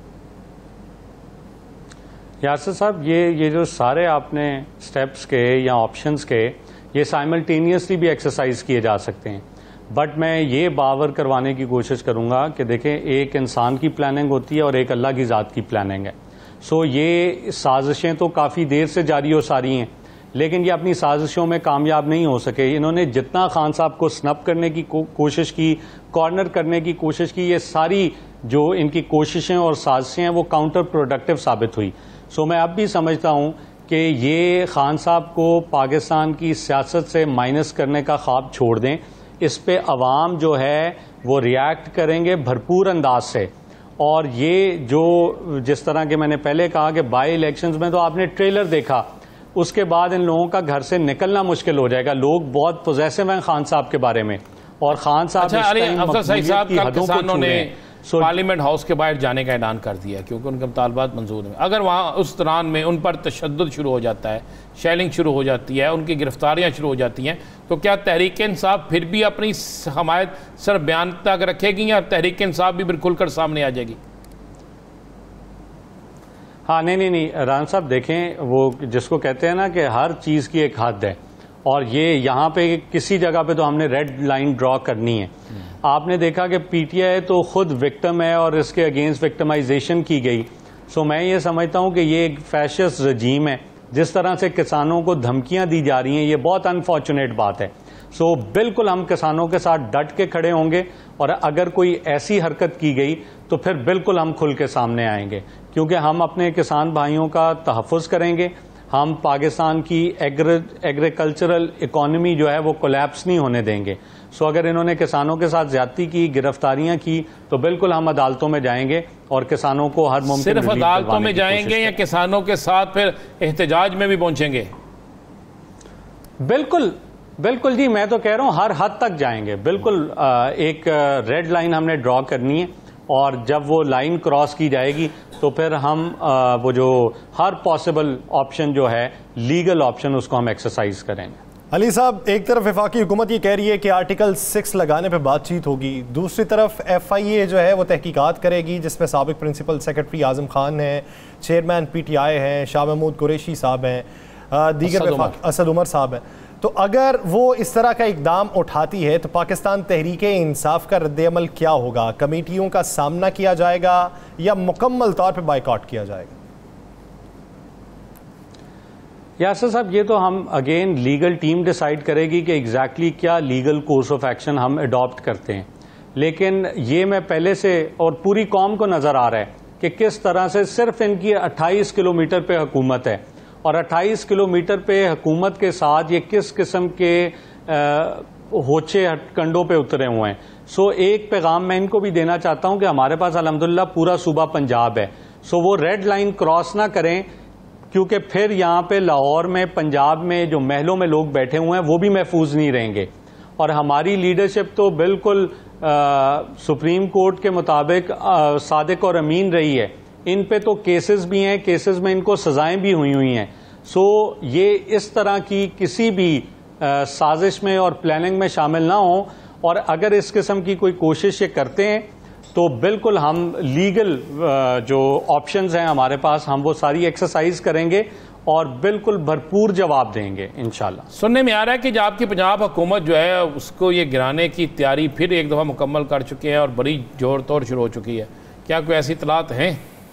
यासर साहब, ये ये जो सारे आपने स्टेप्स के या ऑप्शंस के, ये साइमल्टेनियसली भी एक्सरसाइज किए जा सकते हैं, बट मैं ये बावर करवाने की कोशिश करूंगा कि देखें, एक इंसान की प्लानिंग होती है और एक अल्लाह की ज़ात की प्लानिंग है। सो ये साजिशें तो काफ़ी देर से जारी हो सारी हैं, लेकिन ये अपनी साजिशों में कामयाब नहीं हो सके। इन्होंने जितना खान साहब को स्नप करने की को, कोशिश की, कॉर्नर करने की कोशिश की, ये सारी जो इनकी कोशिशें और साजिशें हैं वो काउंटर प्रोडक्टिव साबित हुई। सो मैं अब भी समझता हूं कि ये खान साहब को पाकिस्तान की सियासत से माइनस करने का ख्वाब छोड़ दें। इस पे अवाम जो है वो रिएक्ट करेंगे भरपूर अंदाज से। और ये जो जिस तरह के मैंने पहले कहा कि बाई इलेक्शंस में तो आपने ट्रेलर देखा, उसके बाद इन लोगों का घर से निकलना मुश्किल हो जाएगा। लोग बहुत पोजेसिव हैं खान साहब के बारे में, और खान साहब अच्छा, अफसर सईद साहब कल किसानों ने पार्लियामेंट हाउस के बाहर जाने का ऐलान कर दिया क्योंकि उनके मुतालबात मंजूर हैं। अगर वहाँ उस दौरान में उन पर तशद्दुद शुरू हो जाता है, शेलिंग शुरू हो जाती है, उनकी गिरफ्तारियाँ शुरू हो जाती हैं, तो क्या तहरीक इंसाफ फिर भी अपनी हमायत सर बयान तक रखेगी या तहरीक इंसाफ भी बिल्कुल कर सामने आ जाएगी? हाँ, नहीं नहीं नहीं राना साहब, देखें, वो जिसको कहते हैं ना कि हर चीज़ की एक हद है, और ये यहाँ पे किसी जगह पे तो हमने रेड लाइन ड्रॉ करनी है। आपने देखा कि पीटीआई तो खुद विक्टिम है और इसके अगेंस्ट विक्टिमाइजेशन की गई। सो मैं ये समझता हूँ कि ये एक फैशिस्ट रजीम है। जिस तरह से किसानों को धमकियां दी जा रही हैं, ये बहुत अनफॉर्चुनेट बात है। सो बिल्कुल हम किसानों के साथ डट के खड़े होंगे, और अगर कोई ऐसी हरकत की गई तो फिर बिल्कुल हम खुल के सामने आएंगे, क्योंकि हम अपने किसान भाइयों का तहफ़्फ़ुज़ करेंगे। हम पाकिस्तान की एग्री एग्रीकल्चरल इकोनॉमी जो है वो कोलैप्स नहीं होने देंगे। सो अगर इन्होंने किसानों के साथ ज्यादती की, गिरफ्तारियां की, तो बिल्कुल हम अदालतों में जाएंगे और किसानों को हर मुमकिन सिर्फ अदालतों में जाएंगे या किसानों के साथ फिर एहतजाज में भी पहुंचेंगे? बिल्कुल बिल्कुल जी, मैं तो कह रहा हूं हर हद तक जाएंगे। बिल्कुल एक रेड लाइन हमने ड्रॉ करनी है, और जब वो लाइन क्रॉस की जाएगी तो फिर हम वो जो हर पॉसिबल ऑप्शन जो है, लीगल ऑप्शन, उसको हम एक्सरसाइज करेंगे। अली साहब, एक तरफ वफाकी हुकूमत ये कह रही है कि आर्टिकल सिक्स लगाने पे बातचीत होगी, दूसरी तरफ एफ आई ए जो है वो तहकीकात करेगी, जिसमें साबिक प्रिंसिपल सेक्रेटरी आजम खान है, चेयरमैन पी टी आई हैं, शाह महमूद कुरैशी साहब हैं, दीगर असद उमर साहब हैं। तो अगर वो इस तरह का इकदाम उठाती है तो पाकिस्तान तहरीक इंसाफ का रद्द-ए-अमल क्या होगा? कमेटियों का सामना किया जाएगा या मुकम्मल तौर पे बाइकआउट किया जाएगा? यासर साहब, ये तो हम अगेन लीगल टीम डिसाइड करेगी कि एग्जैक्टली क्या लीगल कोर्स ऑफ एक्शन हम अडॉप्ट करते हैं। लेकिन ये मैं पहले से, और पूरी कौम को नजर आ रहा है कि किस तरह से सिर्फ इनकी अट्ठाईस किलोमीटर पे हुकूमत है, और अट्ठाईस किलोमीटर पे हुकूमत के साथ ये किस किस्म के होचे कंडों पे उतरे हुए हैं। सो एक पैगाम मैं इनको भी देना चाहता हूं कि हमारे पास अल्हम्दुलिल्लाह पूरा सूबा पंजाब है। सो वो रेड लाइन क्रॉस ना करें, क्योंकि फिर यहाँ पे लाहौर में, पंजाब में जो महलों में लोग बैठे हुए हैं वो भी महफूज नहीं रहेंगे। और हमारी लीडरशिप तो बिल्कुल आ, सुप्रीम कोर्ट के मुताबिक आ, सादिक और अमीन रही है। इन पे तो केसेस भी हैं, केसेस में इनको सजाएं भी हुई हुई हैं। सो ये इस तरह की किसी भी आ, साजिश में और प्लानिंग में शामिल ना हो, और अगर इस किस्म की कोई कोशिश ये करते हैं तो बिल्कुल हम लीगल जो ऑप्शंस हैं हमारे पास, हम वो सारी एक्सरसाइज करेंगे और बिल्कुल भरपूर जवाब देंगे इंशाल्लाह। सुनने में आ रहा है कि जो आपकी पंजाब हुकूमत जो है उसको ये गिराने की तैयारी फिर एक दफ़ा मुकम्मल कर चुकी है और बड़ी जोर तोड़ शुरू हो चुकी है, क्या कोई ऐसी इतलात हैं?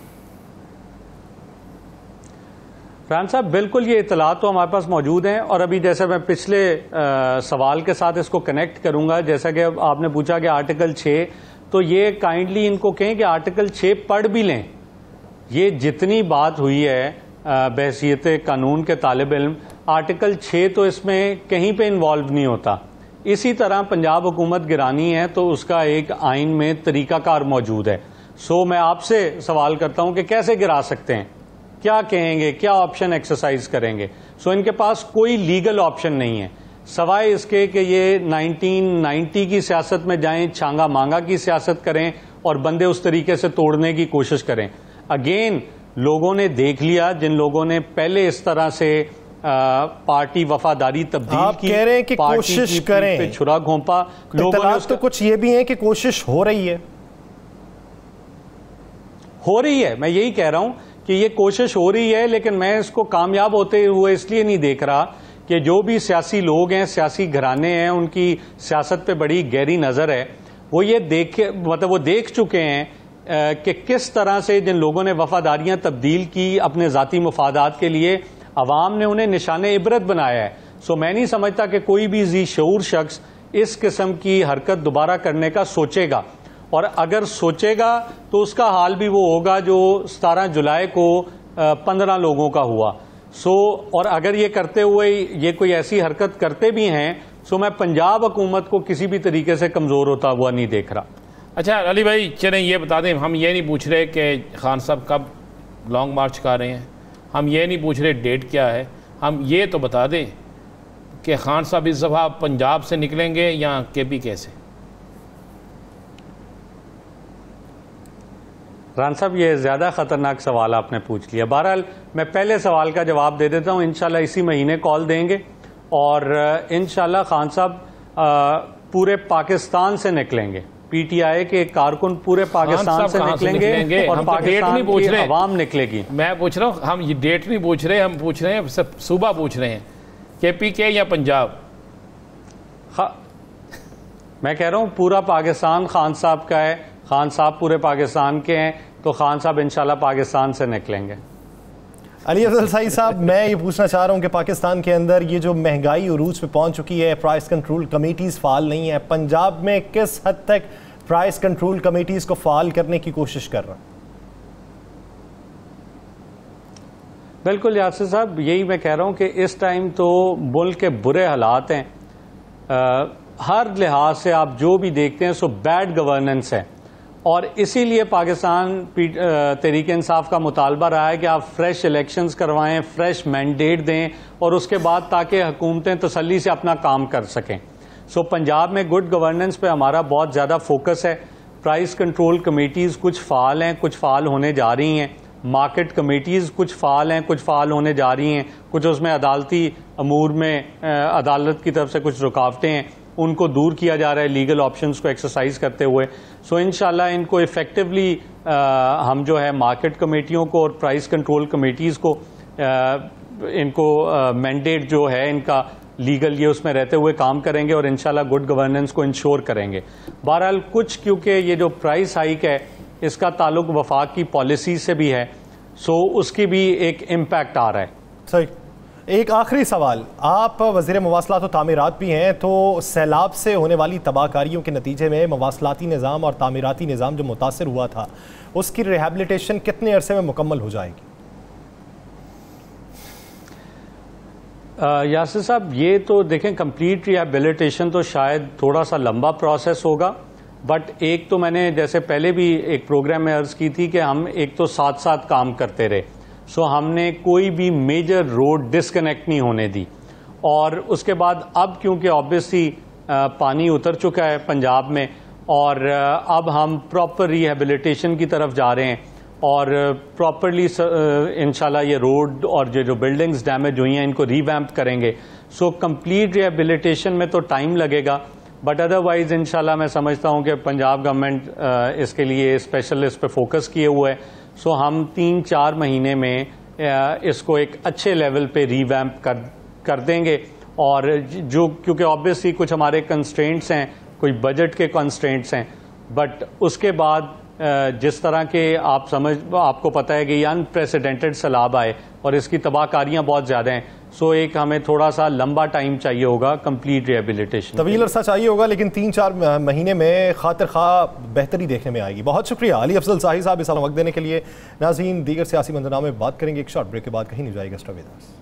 रान साहब, बिल्कुल ये इतलात तो हमारे पास मौजूद हैं, और अभी जैसे मैं पिछले आ, सवाल के साथ इसको कनेक्ट करूंगा, जैसा कि आपने पूछा कि आर्टिकल छः, तो ये काइंडली इनको कहें कि आर्टिकल छः पढ़ भी लें। ये जितनी बात हुई है बहसीयत कानून के तालिब इल्म, आर्टिकल छः तो इसमें कहीं पे इन्वॉल्व नहीं होता। इसी तरह पंजाब हुकूमत गिरानी है तो उसका एक आइन में तरीकाकार मौजूद है। सो मैं आपसे सवाल करता हूं कि कैसे गिरा सकते हैं? क्या कहेंगे, क्या ऑप्शन एक्सरसाइज करेंगे। सो इनके पास कोई लीगल ऑप्शन नहीं है सवाए इसके कि ये नाइनटीन नाइंटी की सियासत में जाएं, छांगा मांगा की सियासत करें और बंदे उस तरीके से तोड़ने की कोशिश करें। अगेन लोगों ने देख लिया, जिन लोगों ने पहले इस तरह से आ, पार्टी वफादारी तब्दील आप की, कह रहे हैं कि कोशिश करें, पे छुरा घोंपा लोगों ने। तो कुछ ये भी है कि कोशिश हो रही है हो रही है मैं यही कह रहा हूं कि ये कोशिश हो रही है, लेकिन मैं इसको कामयाब होते हुए इसलिए नहीं देख रहा कि जो भी सियासी लोग हैं, सियासी घराने हैं, उनकी सियासत पे बड़ी गहरी नजर है। वो ये देखे मतलब वो देख चुके हैं कि किस तरह से जिन लोगों ने वफादारियां तब्दील की अपने जाती मुफादात के लिए, अवाम ने उन्हें निशाने इबरत बनाया है। सो मैं नहीं समझता कि कोई भी जी शऊर शख्स इस किस्म की हरकत दोबारा करने का सोचेगा, और अगर सोचेगा तो उसका हाल भी वो होगा जो सतारह जुलाई को पंद्रह लोगों का हुआ। सो और अगर ये करते हुए ये कोई ऐसी हरकत करते भी हैं, सो मैं पंजाब हुकूमत को किसी भी तरीके से कमजोर होता हुआ नहीं देख रहा। अच्छा अली भाई, चलें ये बता दें, हम ये नहीं पूछ रहे कि खान साहब कब लॉन्ग मार्च कर रहे हैं, हम ये नहीं पूछ रहे डेट क्या है, हम ये तो बता दें कि खान साहब इस दफ़ा पंजाब से निकलेंगे या के पी के से। रान साहब, ये ज़्यादा ख़तरनाक सवाल आपने पूछ लिया। बहरहाल मैं पहले सवाल का जवाब दे देता हूँ। इंशाल्लाह इसी महीने कॉल देंगे और इंशाल्लाह खान साहब पूरे पाकिस्तान से निकलेंगे। पीटीआई के कारकुन पूरे पाकिस्तान से निकलेंगे, निकलेंगे और पाकिस्तान की अवाम निकलेगी। मैं पूछ रहा हूँ, हम ये डेट नहीं पूछ रहे, हम पूछ रहे हैं सब सूबा पूछ रहे हैं, के पी के या पंजाब। मैं कह रहा हूँ पूरा पाकिस्तान खान साहब का है, खान साहब पूरे पाकिस्तान के हैं, तो खान साहब इंशाल्लाह पाकिस्तान से निकलेंगे। अली अफजल सईद साहब, मैं ये पूछना चाह रहा हूँ कि पाकिस्तान के अंदर ये जो महंगाई उरूज पे पहुंच चुकी है, प्राइस कंट्रोल कमेटीज़ फाल नहीं है, पंजाब में किस हद तक प्राइस कंट्रोल कमेटीज़ को फाल करने की कोशिश कर रहा है? बिल्कुल यासिर साहब, यही मैं कह रहा हूँ कि इस टाइम तो मुल्क के बुरे हालात हैं, आ, हर लिहाज से आप जो भी देखते हैं सो बैड गवर्नेंस है, और इसीलिए पाकिस्तान तहरीक इंसाफ का मुतालबा रहा है कि आप फ्रेश इलेक्शंस करवाएं, फ्रेश मैंडेट दें, और उसके बाद ताकि हुकूमतें तसल्ली से अपना काम कर सकें। सो पंजाब में गुड गवर्नेंस पे हमारा बहुत ज़्यादा फोकस है। प्राइस कंट्रोल कमेटीज़ कुछ फ़ाल हैं, कुछ फ़ाल होने जा रही हैं, मार्केट कमेटीज़ कुछ फ़ाल हैं, कुछ फ़ाल होने जा रही हैं, कुछ उसमें अदालती अमूर में अदालत की तरफ से कुछ रुकावटें हैं, उनको दूर किया जा रहा है लीगल ऑप्शंस को एक्सरसाइज करते हुए। सो इंशाल्लाह इनको इफेक्टिवली हम जो है मार्केट कमेटियों को और प्राइस कंट्रोल कमेटीज़ को आ, इनको मैंडेट जो है इनका लीगल ये उसमें रहते हुए काम करेंगे और इंशाल्लाह गुड गवर्नेंस को इंश्योर करेंगे। बहरहाल कुछ क्योंकि ये जो प्राइस हाइक है इसका ताल्लुक वफाक की पॉलिसी से भी है, सो उसकी भी एक इम्पैक्ट आ रहा है। सही। एक आखिरी सवाल, आप वज़ीर मवासलात और तामीरात भी हैं, तो सैलाब से होने वाली तबाहकारियों के नतीजे में मवासलाती निज़ाम और तामीराती निज़ाम जो मुतासर हुआ था उसकी रिहेबिलिटेशन कितने अरसे में मुकम्मल हो जाएगी? यासिर साहब, ये तो देखें कंप्लीट रिहेबिलिटेशन तो शायद थोड़ा सा लंबा प्रोसेस होगा, बट एक तो मैंने जैसे पहले भी एक प्रोग्राम में अर्ज़ की थी कि हम एक तो साथ साथ काम करते रहे। सो हमने कोई भी मेजर रोड डिस्कनेक्ट नहीं होने दी, और उसके बाद अब क्योंकि ऑब्वियसली पानी उतर चुका है पंजाब में और अब हम प्रॉपर रिहेबिलिटेशन की तरफ जा रहे हैं और प्रॉपरली इंशाल्लाह ये रोड और ये जो बिल्डिंग्स डैमेज हुई हैं इनको रीवैम्प करेंगे। सो कंप्लीट रिहेबिलिटेशन में तो टाइम लगेगा, बट अदरवाइज इंशाल्लाह मैं समझता हूँ कि पंजाब गवर्नमेंट इसके लिए स्पेशल इस पे फोकस किए हुए है। सो हम तीन चार महीने में इसको एक अच्छे लेवल पे रीवैम्प कर कर देंगे, और जो क्योंकि ऑब्वियसली कुछ हमारे कंस्ट्रेंट्स हैं, कुछ बजट के कंस्ट्रेंट्स हैं, बट उसके बाद जिस तरह के आप समझ आपको पता है कि ये अनप्रेसिडेंटेड सैलाब आए और इसकी तबाहकारियां बहुत ज़्यादा हैं। सो एक हमें थोड़ा सा लंबा टाइम चाहिए होगा कंप्लीट रिहेबिलिटेशन, तवील अरसा चाहिए होगा, लेकिन तीन चार महीने में खातिर खा बेहतरी देखने में आएगी। बहुत शुक्रिया अली अफजल साहिब साहब इस वक्त देने के लिए। नाज़रीन, दीगर सियासी मंजरनामे में बात करेंगे, एक शॉर्ट ब्रेक के बाद कहीं नहीं जाएगा। Stay with us.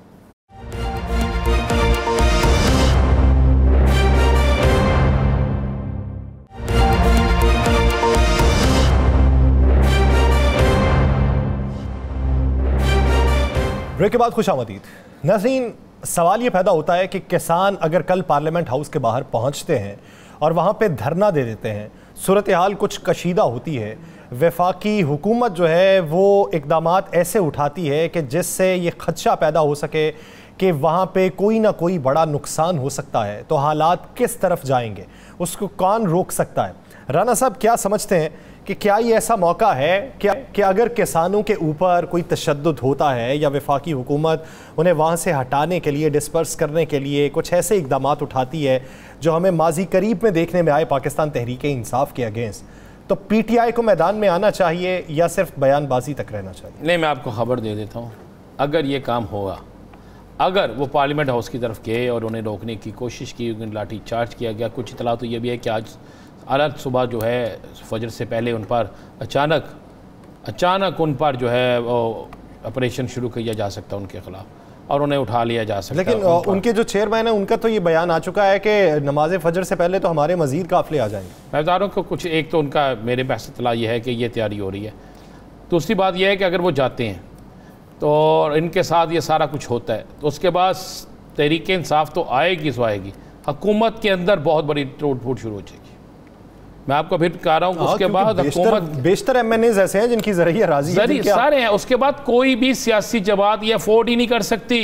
ब्रेक के बाद खुश आमदीद। नाज़रीन, सवाल ये पैदा होता है कि किसान अगर कल पार्लियामेंट हाउस के बाहर पहुंचते हैं और वहां पे धरना दे देते हैं, सूरत हाल कुछ कशीदा होती है, वफाकी हुकूमत जो है वो इक़दामात ऐसे उठाती है कि जिससे ये खदशा पैदा हो सके कि वहाँ पे कोई ना कोई बड़ा नुकसान हो सकता है, तो हालात किस तरफ जाएंगे, उसको कौन रोक सकता है? राना साहब, क्या समझते हैं कि क्या ये ऐसा मौका है कि, कि अगर किसानों के ऊपर कोई तशद्दुद होता है या वफाकी हुकूमत उन्हें वहाँ से हटाने के लिए, डिस्पर्स करने के लिए कुछ ऐसे इक़दामात उठाती है जो हमें माजी करीब में देखने में आए पाकिस्तान तहरीक इंसाफ के अगेंस्ट, तो पी टी आई को मैदान में आना चाहिए या सिर्फ बयानबाजी तक रहना चाहिए? नहीं, मैं आपको खबर दे देता हूँ, अगर ये काम होगा, अगर वो पार्लियामेंट हाउस की तरफ गए और उन्हें रोकने की कोशिश की, उन्हें लाठी चार्ज किया गया, कुछ इतला तो ये भी है कि आज आज सुबह जो है फजर से पहले उन पर अचानक अचानक उन पर जो है वो ऑपरेशन शुरू किया जा सकता है उनके ख़िलाफ़ और उन्हें उठा लिया जा सकता है। लेकिन उन उनके जो चेयरमैन है उनका तो ये बयान आ चुका है कि नमाज फजर से पहले तो हमारे मज़ीद काफ़िले आ जाएंगे। मैं बता रहा हूँ कि कुछ एक तो उनका मेरे पास इतला ये है कि ये तैयारी हो रही है। दूसरी बात यह है कि अगर वो जाते हैं तो इनके साथ ये सारा कुछ होता है तो उसके बाद तहरीक इंसाफ तो आएगी सो आएगी, हुकूमत के अंदर बहुत बड़ी टूट फूट शुरू हो जाएगी। मैं आपको फिर कह रहा हूँ उसके बाद हुकूमत बेशतर एम एन एज़ ऐसे हैं जिनकी ज़रिए राजी है, सारे हैं। उसके बाद कोई भी सियासी जमात ये अफोर्ड ही नहीं कर सकती।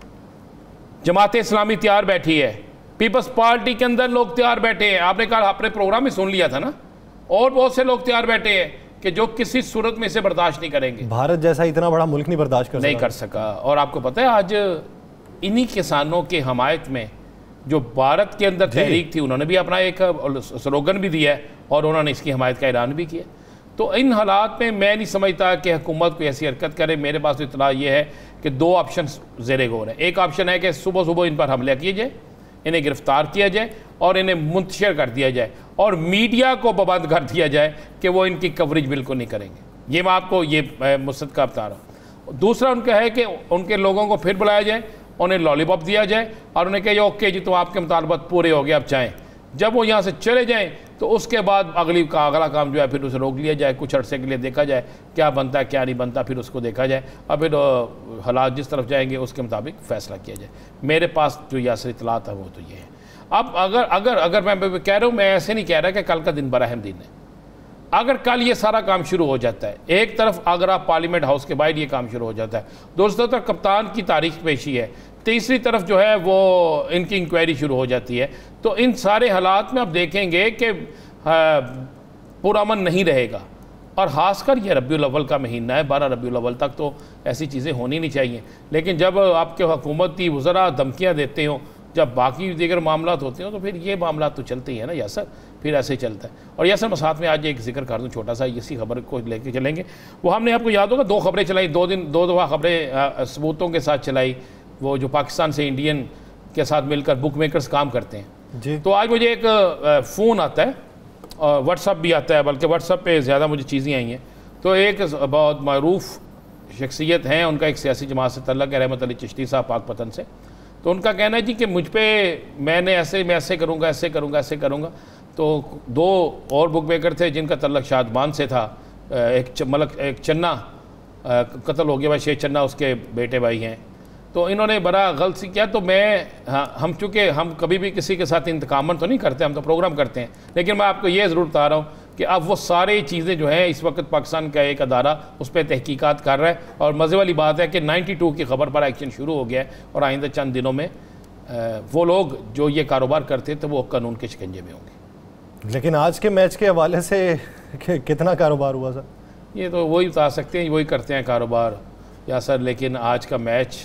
जमात इस्लामी तैयार बैठी है, पीपल्स पार्टी के अंदर लोग तैयार बैठे हैं। आपने कहा अपने प्रोग्राम में सुन लिया था ना, और बहुत से लोग तैयार बैठे हैं कि जो किसी सूरत में इसे बर्दाश्त नहीं करेंगे। भारत जैसा इतना बड़ा मुल्क नहीं बर्दाश्त कर नहीं कर सका। और आपको पता है आज इन्हीं किसानों के हमायत में जो भारत के अंदर तहरीक थी, उन्होंने भी अपना एक स्लोगन भी दिया है और उन्होंने इसकी हमायत का ऐलान भी किया। तो इन हालात में मैं नहीं समझता कि हुकूमत कोई ऐसी हरकत करे। मेरे पास तो इतना ये है कि दो ऑप्शन ज़ेरे गौर है। एक ऑप्शन है कि सुबह सुबह इन पर हमला किया जाए, इन्हें गिरफ्तार किया जाए और इन्हें मुंतशिर कर दिया जाए और मीडिया को पाबंद कर दिया जाए कि वो इनकी कवरेज बिल्कुल नहीं करेंगे। ये मैं आपको ये मुस्तद का बता रहा हूँ। दूसरा उनका है कि उनके लोगों को फिर बुलाया जाए, उन्हें लॉलीपॉप दिया जाए और उन्हें कहे ओके जी तो आपके मुतालबात पूरे हो गए, आप चाहें। जब वो यहाँ से चले जाएं तो उसके बाद अगली का अगला काम जो है फिर उसे रोक लिया जाए, कुछ अरसे के लिए देखा जाए क्या बनता है क्या नहीं बनता, फिर उसको देखा जाए और फिर हालात जिस तरफ जाएंगे उसके मुताबिक फ़ैसला किया जाए। मेरे पास जो यासर इतलात है वो तो ये है। अब अगर अगर अगर मैं कह रहा हूँ, मैं ऐसे नहीं कह रहा कि कल का दिन बड़ा अहम दिन है। अगर कल ये सारा काम शुरू हो जाता है, एक तरफ अगर आप पार्लियामेंट हाउस के बाहर ये काम शुरू हो जाता है, दूसरी तरफ कप्तान की तारीख पेशी है, तीसरी तरफ जो है वो इनकी इंक्वायरी शुरू हो जाती है, तो इन सारे हालात में आप देखेंगे कि पुरअमन नहीं रहेगा। और ख़ासकर ये रबीउल अव्वल का महीना है, बारह रबीउल अव्वल तक तो ऐसी चीज़ें होनी नहीं चाहिए। लेकिन जब आपके हुकूमती वज़रा धमकियाँ देते हो, जब बाकी दीगर मामला होते हो, तो फिर ये मामला तो चलते ही है ना यासर, फिर ऐसे ही चलता है। और यासर मैं साथ में आज एक जिक्र कर दूँ छोटा सा, इसी खबर को लेके चलेंगे। वो हमने आपको याद होगा दो खबरें चलाई, दो दिन दो दफ़ा खबरें सबूतों के साथ चलाई, वो जो पाकिस्तान से इंडियन के साथ मिलकर बुक मेकर्स काम करते हैं जी। तो आज मुझे एक फ़ोन आता है और व्हाट्सअप भी आता है, बल्कि व्हाट्सअप पे ज़्यादा मुझे चीज़ें आई हैं। तो एक बहुत मरूफ शख्सियत हैं, उनका एक सियासी जमात से तल्लक है, रहमत अली चिश्ती साहब पाकपतन से। तो उनका कहना है जी कि मुझ पर मैंने ऐसे मैं ऐसे करूँगा ऐसे करूँगा ऐसे करूँगा। तो दो और बुक मेकर थे जिनका तल्लक शादमान से था, एक मतलब एक चन्ना कत्ल हो गया भाई, शेख चन्ना उसके बेटे भाई हैं। तो इन्होंने बड़ा गलत सी किया। तो मैं हाँ, हम चूँकि हम कभी भी किसी के साथ इंतकामन तो नहीं करते, हम तो प्रोग्राम करते हैं, लेकिन मैं आपको ये ज़रूर बता रहा हूँ कि अब वो सारी चीज़ें जो हैं इस वक्त पाकिस्तान का एक अदारा उस पर तहकीकात कर रहा है। और मज़े वाली बात है कि बानवे की खबर पर एक्शन शुरू हो गया है और आइंदा चंद दिनों में वो लोग जो ये कारोबार करते थे वो कानून के शिकंजे में होंगे। लेकिन आज के मैच के हवाले से कितना कारोबार हुआ सर? ये तो वही बता सकते हैं, वही करते हैं कारोबार या सर। लेकिन आज का मैच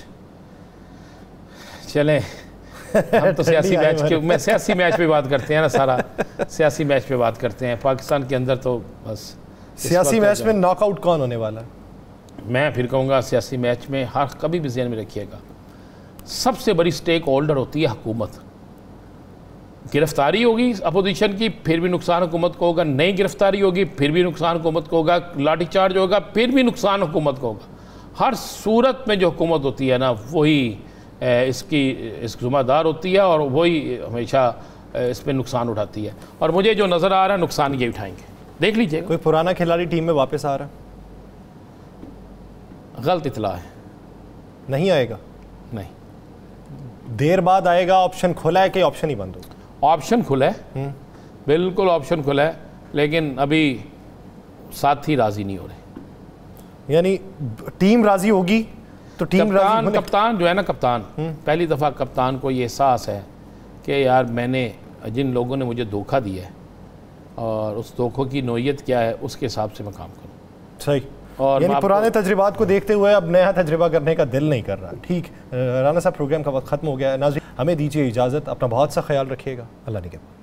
चलें, हम तो सियासी मैच के मैं सियासी मैच पे बात करते हैं ना, सारा सियासी मैच पे बात करते हैं। पाकिस्तान के अंदर तो बस सियासी मैच में नॉकआउट कौन होने वाला है? मैं फिर कहूँगा सियासी मैच में हर कभी भी ज़हन में रखिएगा, सबसे बड़ी स्टेक होल्डर होती है हुकूमत। गिरफ्तारी होगी अपोजिशन की, फिर भी नुकसान हुकूमत को होगा। नई गिरफ्तारी होगी, फिर भी नुकसान हुकूमत को होगा। लाठीचार्ज होगा, फिर भी नुकसान हुकूमत को होगा। हर सूरत में जो हुकूमत होती है ना, वही इसकी इस ज़िम्मेदार होती है और वही हमेशा इस पर नुकसान उठाती है। और मुझे जो नज़र आ रहा है नुकसान ये उठाएंगे, देख लीजिए। कोई पुराना खिलाड़ी टीम में वापस आ रहा है? गलत इतला है, नहीं आएगा? नहीं, देर बाद आएगा, ऑप्शन खुला है कि ऑप्शन ही बंद होगा? ऑप्शन खुला है, बिल्कुल ऑप्शन खुला है, लेकिन अभी साथी राजी नहीं हो रहे। यानी टीम राजी होगी तो टीम राजी कप्तान होने... कप्तान जो है ना, कप्तान पहली दफ़ा कप्तान को ये एहसास है कि यार मैंने जिन लोगों ने मुझे धोखा दिया है और उस धोखों की नोयत क्या है उसके हिसाब से मैं काम करूँ। सही। और यानी पुराने तजर्बात को देखते हुए अब नया तजर्बा करने का दिल नहीं कर रहा। ठीक, राना साहब प्रोग्राम का वक्त ख़त्म हो गया है। नाज़रीन हमें दीजिए इजाज़त, अपना बहुत सा ख्याल रखिएगा, अल्लाह निगहबान।